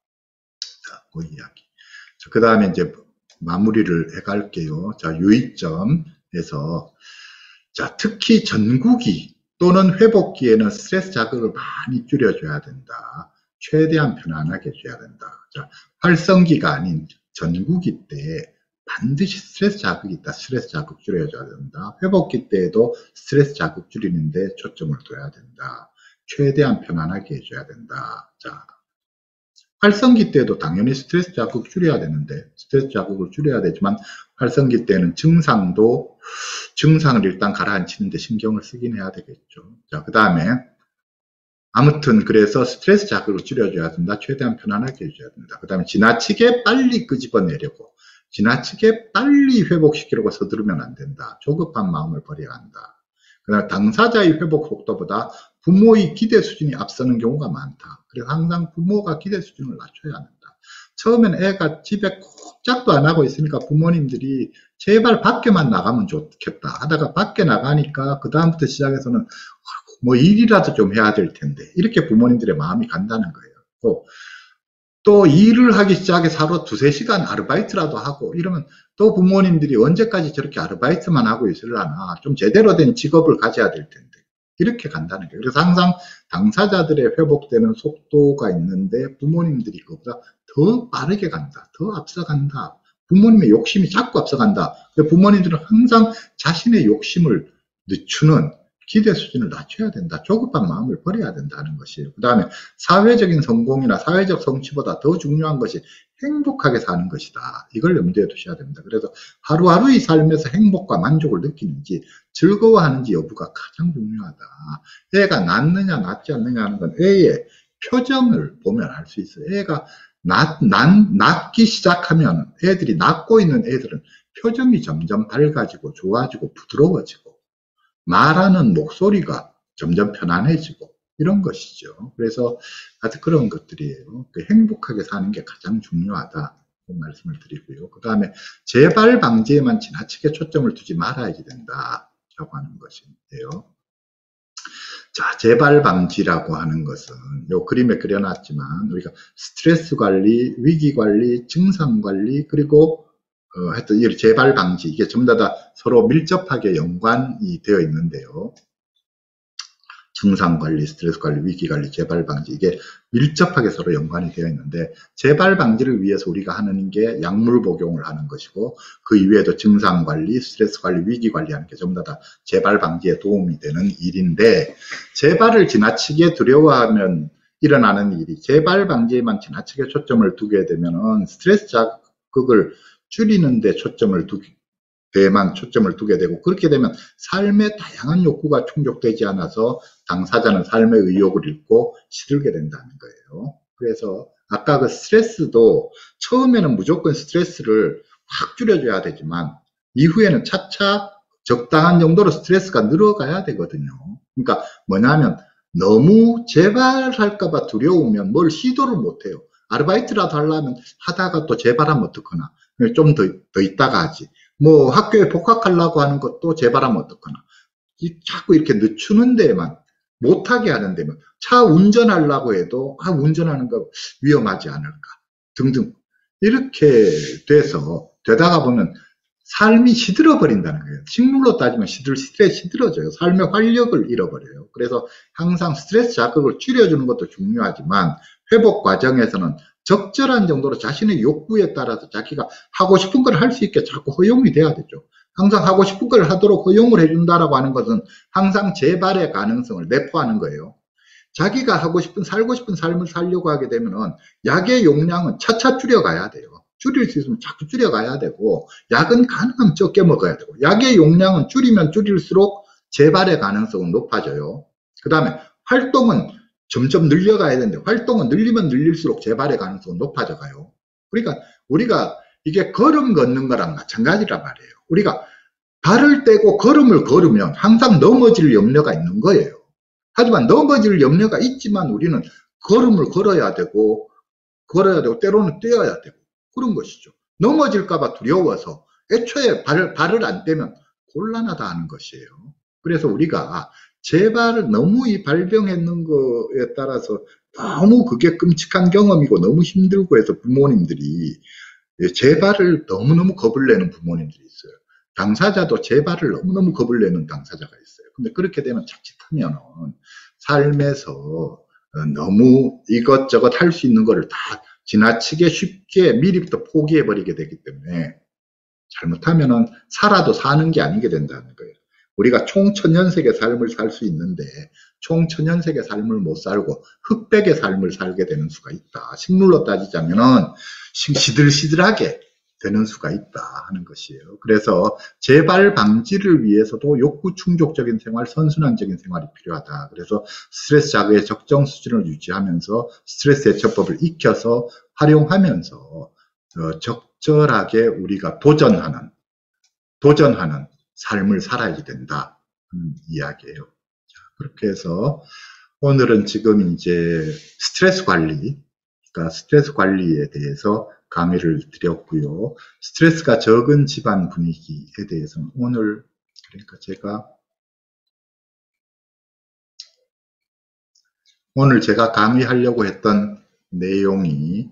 자, 그 이야기. 그 다음에 이제 마무리를 해갈게요. 자, 유의점에서, 자, 특히 전국이 또는 회복기에는 스트레스 자극을 많이 줄여줘야 된다. 최대한 편안하게 해줘야 된다. 자, 활성기가 아닌 전구기 때 반드시 스트레스 자극이 있다. 스트레스 자극 줄여줘야 된다. 회복기 때에도 스트레스 자극 줄이는데 초점을 둬야 된다. 최대한 편안하게 해줘야 된다. 자, 활성기 때도 당연히 스트레스 자극 줄여야 되는데 스트레스 자극을 줄여야 되지만 활성기 때는 증상도 증상을 일단 가라앉히는데 신경을 쓰긴 해야 되겠죠. 자, 그 다음에 아무튼 그래서 스트레스 자극을 줄여줘야 된다. 최대한 편안하게 해줘야 된다. 그 다음에 지나치게 빨리 끄집어내려고 지나치게 빨리 회복시키려고 서두르면 안 된다. 조급한 마음을 버려야 한다. 그 다음에 당사자의 회복 속도보다 부모의 기대 수준이 앞서는 경우가 많다. 그래서 항상 부모가 기대 수준을 낮춰야 한다. 처음엔 애가 집에 꼼짝도 안 하고 있으니까 부모님들이 제발 밖에만 나가면 좋겠다 하다가 밖에 나가니까 그 다음부터 시작해서는 뭐 일이라도 좀 해야 될 텐데 이렇게 부모님들의 마음이 간다는 거예요. 또, 또 일을 하기 시작해서 하루 두세 시간 아르바이트라도 하고 이러면 또 부모님들이 언제까지 저렇게 아르바이트만 하고 있으려나 좀 제대로 된 직업을 가져야 될 텐데 이렇게 간다는 거예요. 그래서 항상 당사자들의 회복되는 속도가 있는데 부모님들이 그보다 더 빠르게 간다. 더 앞서간다. 부모님의 욕심이 자꾸 앞서간다. 부모님들은 항상 자신의 욕심을 늦추는 기대 수준을 낮춰야 된다. 조급한 마음을 버려야 된다는 것이에요. 그 다음에 사회적인 성공이나 사회적 성취보다 더 중요한 것이 행복하게 사는 것이다. 이걸 염두에 두셔야 됩니다. 그래서 하루하루의 삶에서 행복과 만족을 느끼는지 즐거워하는지 여부가 가장 중요하다. 애가 낫느냐 낫지 않느냐 하는 건 애의 표정을 보면 알 수 있어요. 애가 낫, 낫, 낫기 시작하면 애들이 낫고 있는 애들은 표정이 점점 밝아지고 좋아지고 부드러워지고 말하는 목소리가 점점 편안해지고 이런 것이죠. 그래서 아주 그런 것들이에요. 행복하게 사는 게 가장 중요하다. 말씀을 드리고요. 그 다음에 재발 방지에만 지나치게 초점을 두지 말아야 된다라고 하는 것인데요. 자, 재발 방지라고 하는 것은 요 그림에 그려놨지만 우리가 스트레스 관리, 위기 관리, 증상 관리 그리고 어, 하여튼 이 재발 방지 이게 전부 다 서로 밀접하게 연관이 되어 있는데요. 증상 관리, 스트레스 관리, 위기 관리, 재발 방지 이게 밀접하게 서로 연관이 되어 있는데 재발 방지를 위해서 우리가 하는 게 약물 복용을 하는 것이고 그 이외에도 증상 관리, 스트레스 관리, 위기 관리하는 게 전부 다 재발 방지에 도움이 되는 일인데 재발을 지나치게 두려워하면 일어나는 일이 재발 방지에만 지나치게 초점을 두게 되면은 스트레스 자극을 줄이는 데 초점을 두게 데만 초점을 두게 되고 그렇게 되면 삶의 다양한 욕구가 충족되지 않아서 당사자는 삶의 의욕을 잃고 시들게 된다는 거예요. 그래서 아까 그 스트레스도 처음에는 무조건 스트레스를 확 줄여줘야 되지만 이후에는 차차 적당한 정도로 스트레스가 늘어가야 되거든요. 그러니까 뭐냐면 너무 재발할까봐 두려우면 뭘 시도를 못해요. 아르바이트라도 하려면 하다가 또 재발하면 어떡하나. 좀 더, 더 있다가 하지. 뭐 학교에 복학하려고 하는 것도 재발하면 어떡하나. 자꾸 이렇게 늦추는 데만 못하게 하는 데만 차 운전하려고 해도 아 운전하는 거 위험하지 않을까 등등 이렇게 돼서 되다가 보면 삶이 시들어 버린다는 거예요. 식물로 따지면 시들, 시들에 시들어져요. 삶의 활력을 잃어버려요. 그래서 항상 스트레스 자극을 줄여주는 것도 중요하지만 회복 과정에서는 적절한 정도로 자신의 욕구에 따라서 자기가 하고 싶은 걸 할 수 있게 자꾸 허용이 돼야 되죠. 항상 하고 싶은 걸 하도록 허용을 해준다라고 하는 것은 항상 재발의 가능성을 내포하는 거예요. 자기가 하고 싶은 살고 싶은 삶을 살려고 하게 되면은 약의 용량은 차차 줄여가야 돼요. 줄일 수 있으면 자꾸 줄여가야 되고 약은 가능하면 적게 먹어야 되고 약의 용량은 줄이면 줄일수록 재발의 가능성은 높아져요. 그 다음에 활동은 점점 늘려가야 되는데 활동은 늘리면 늘릴수록 재발의 가능성은 높아져 가요. 그러니까 우리가 이게 걸음 걷는 거랑 마찬가지란 말이에요. 우리가 발을 떼고 걸음을 걸으면 항상 넘어질 염려가 있는 거예요. 하지만 넘어질 염려가 있지만 우리는 걸음을 걸어야 되고 걸어야 되고 때로는 뛰어야 되고 그런 것이죠. 넘어질까 봐 두려워서 애초에 발을, 발을 안 떼면 곤란하다 하는 것이에요. 그래서 우리가 재발을 너무 이 발병했는 거에 따라서 너무 그게 끔찍한 경험이고 너무 힘들고 해서 부모님들이 재발을 너무너무 겁을 내는 부모님들이 있어요. 당사자도 재발을 너무너무 겁을 내는 당사자가 있어요. 근데 그렇게 되면 자칫하면 삶에서 너무 이것저것 할 수 있는 거를 다 지나치게 쉽게 미리부터 포기해버리게 되기 때문에 잘못하면 살아도 사는 게 아니게 된다는 거예요. 우리가 총천연색의 삶을 살 수 있는데 총천연색의 삶을 못 살고 흑백의 삶을 살게 되는 수가 있다. 식물로 따지자면은 시들시들하게 되는 수가 있다 하는 것이에요. 그래서 재발 방지를 위해서도 욕구 충족적인 생활, 선순환적인 생활이 필요하다. 그래서 스트레스 자극의 적정 수준을 유지하면서 스트레스 해처법을 익혀서 활용하면서 어, 적절하게 우리가 도전하는 도전하는 삶을 살아야 된다 하는 이야기예요. 자, 그렇게 해서 오늘은 지금 이제 스트레스 관리, 그러니까 스트레스 관리에 대해서 강의를 드렸고요. 스트레스가 적은 집안 분위기에 대해서는 오늘 그러니까 제가 오늘 제가 강의하려고 했던 내용이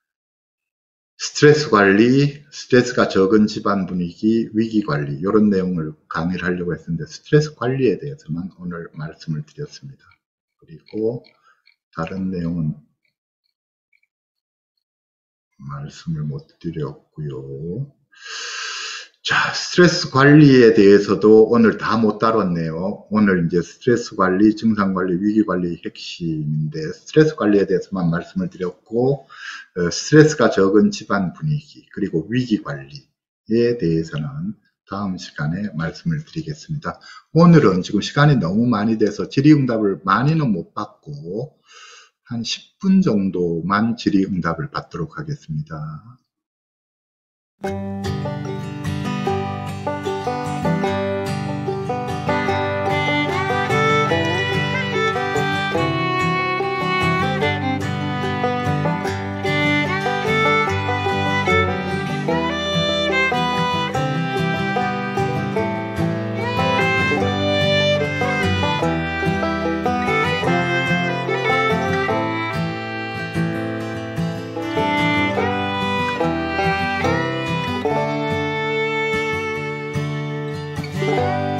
스트레스 관리, 스트레스가 적은 집안 분위기, 위기 관리 이런 내용을 강의를 하려고 했는데 스트레스 관리에 대해서만 오늘 말씀을 드렸습니다. 그리고 다른 내용은 말씀을 못 드렸고요. 자, 스트레스 관리에 대해서도 오늘 다 못 다뤘네요. 오늘 이제 스트레스 관리, 증상 관리, 위기 관리 핵심인데 스트레스 관리에 대해서만 말씀을 드렸고 어, 스트레스가 적은 집안 분위기 그리고 위기 관리에 대해서는 다음 시간에 말씀을 드리겠습니다. 오늘은 지금 시간이 너무 많이 돼서 질의응답을 많이는 못 받고 한 십 분 정도만 질의응답을 받도록 하겠습니다. you.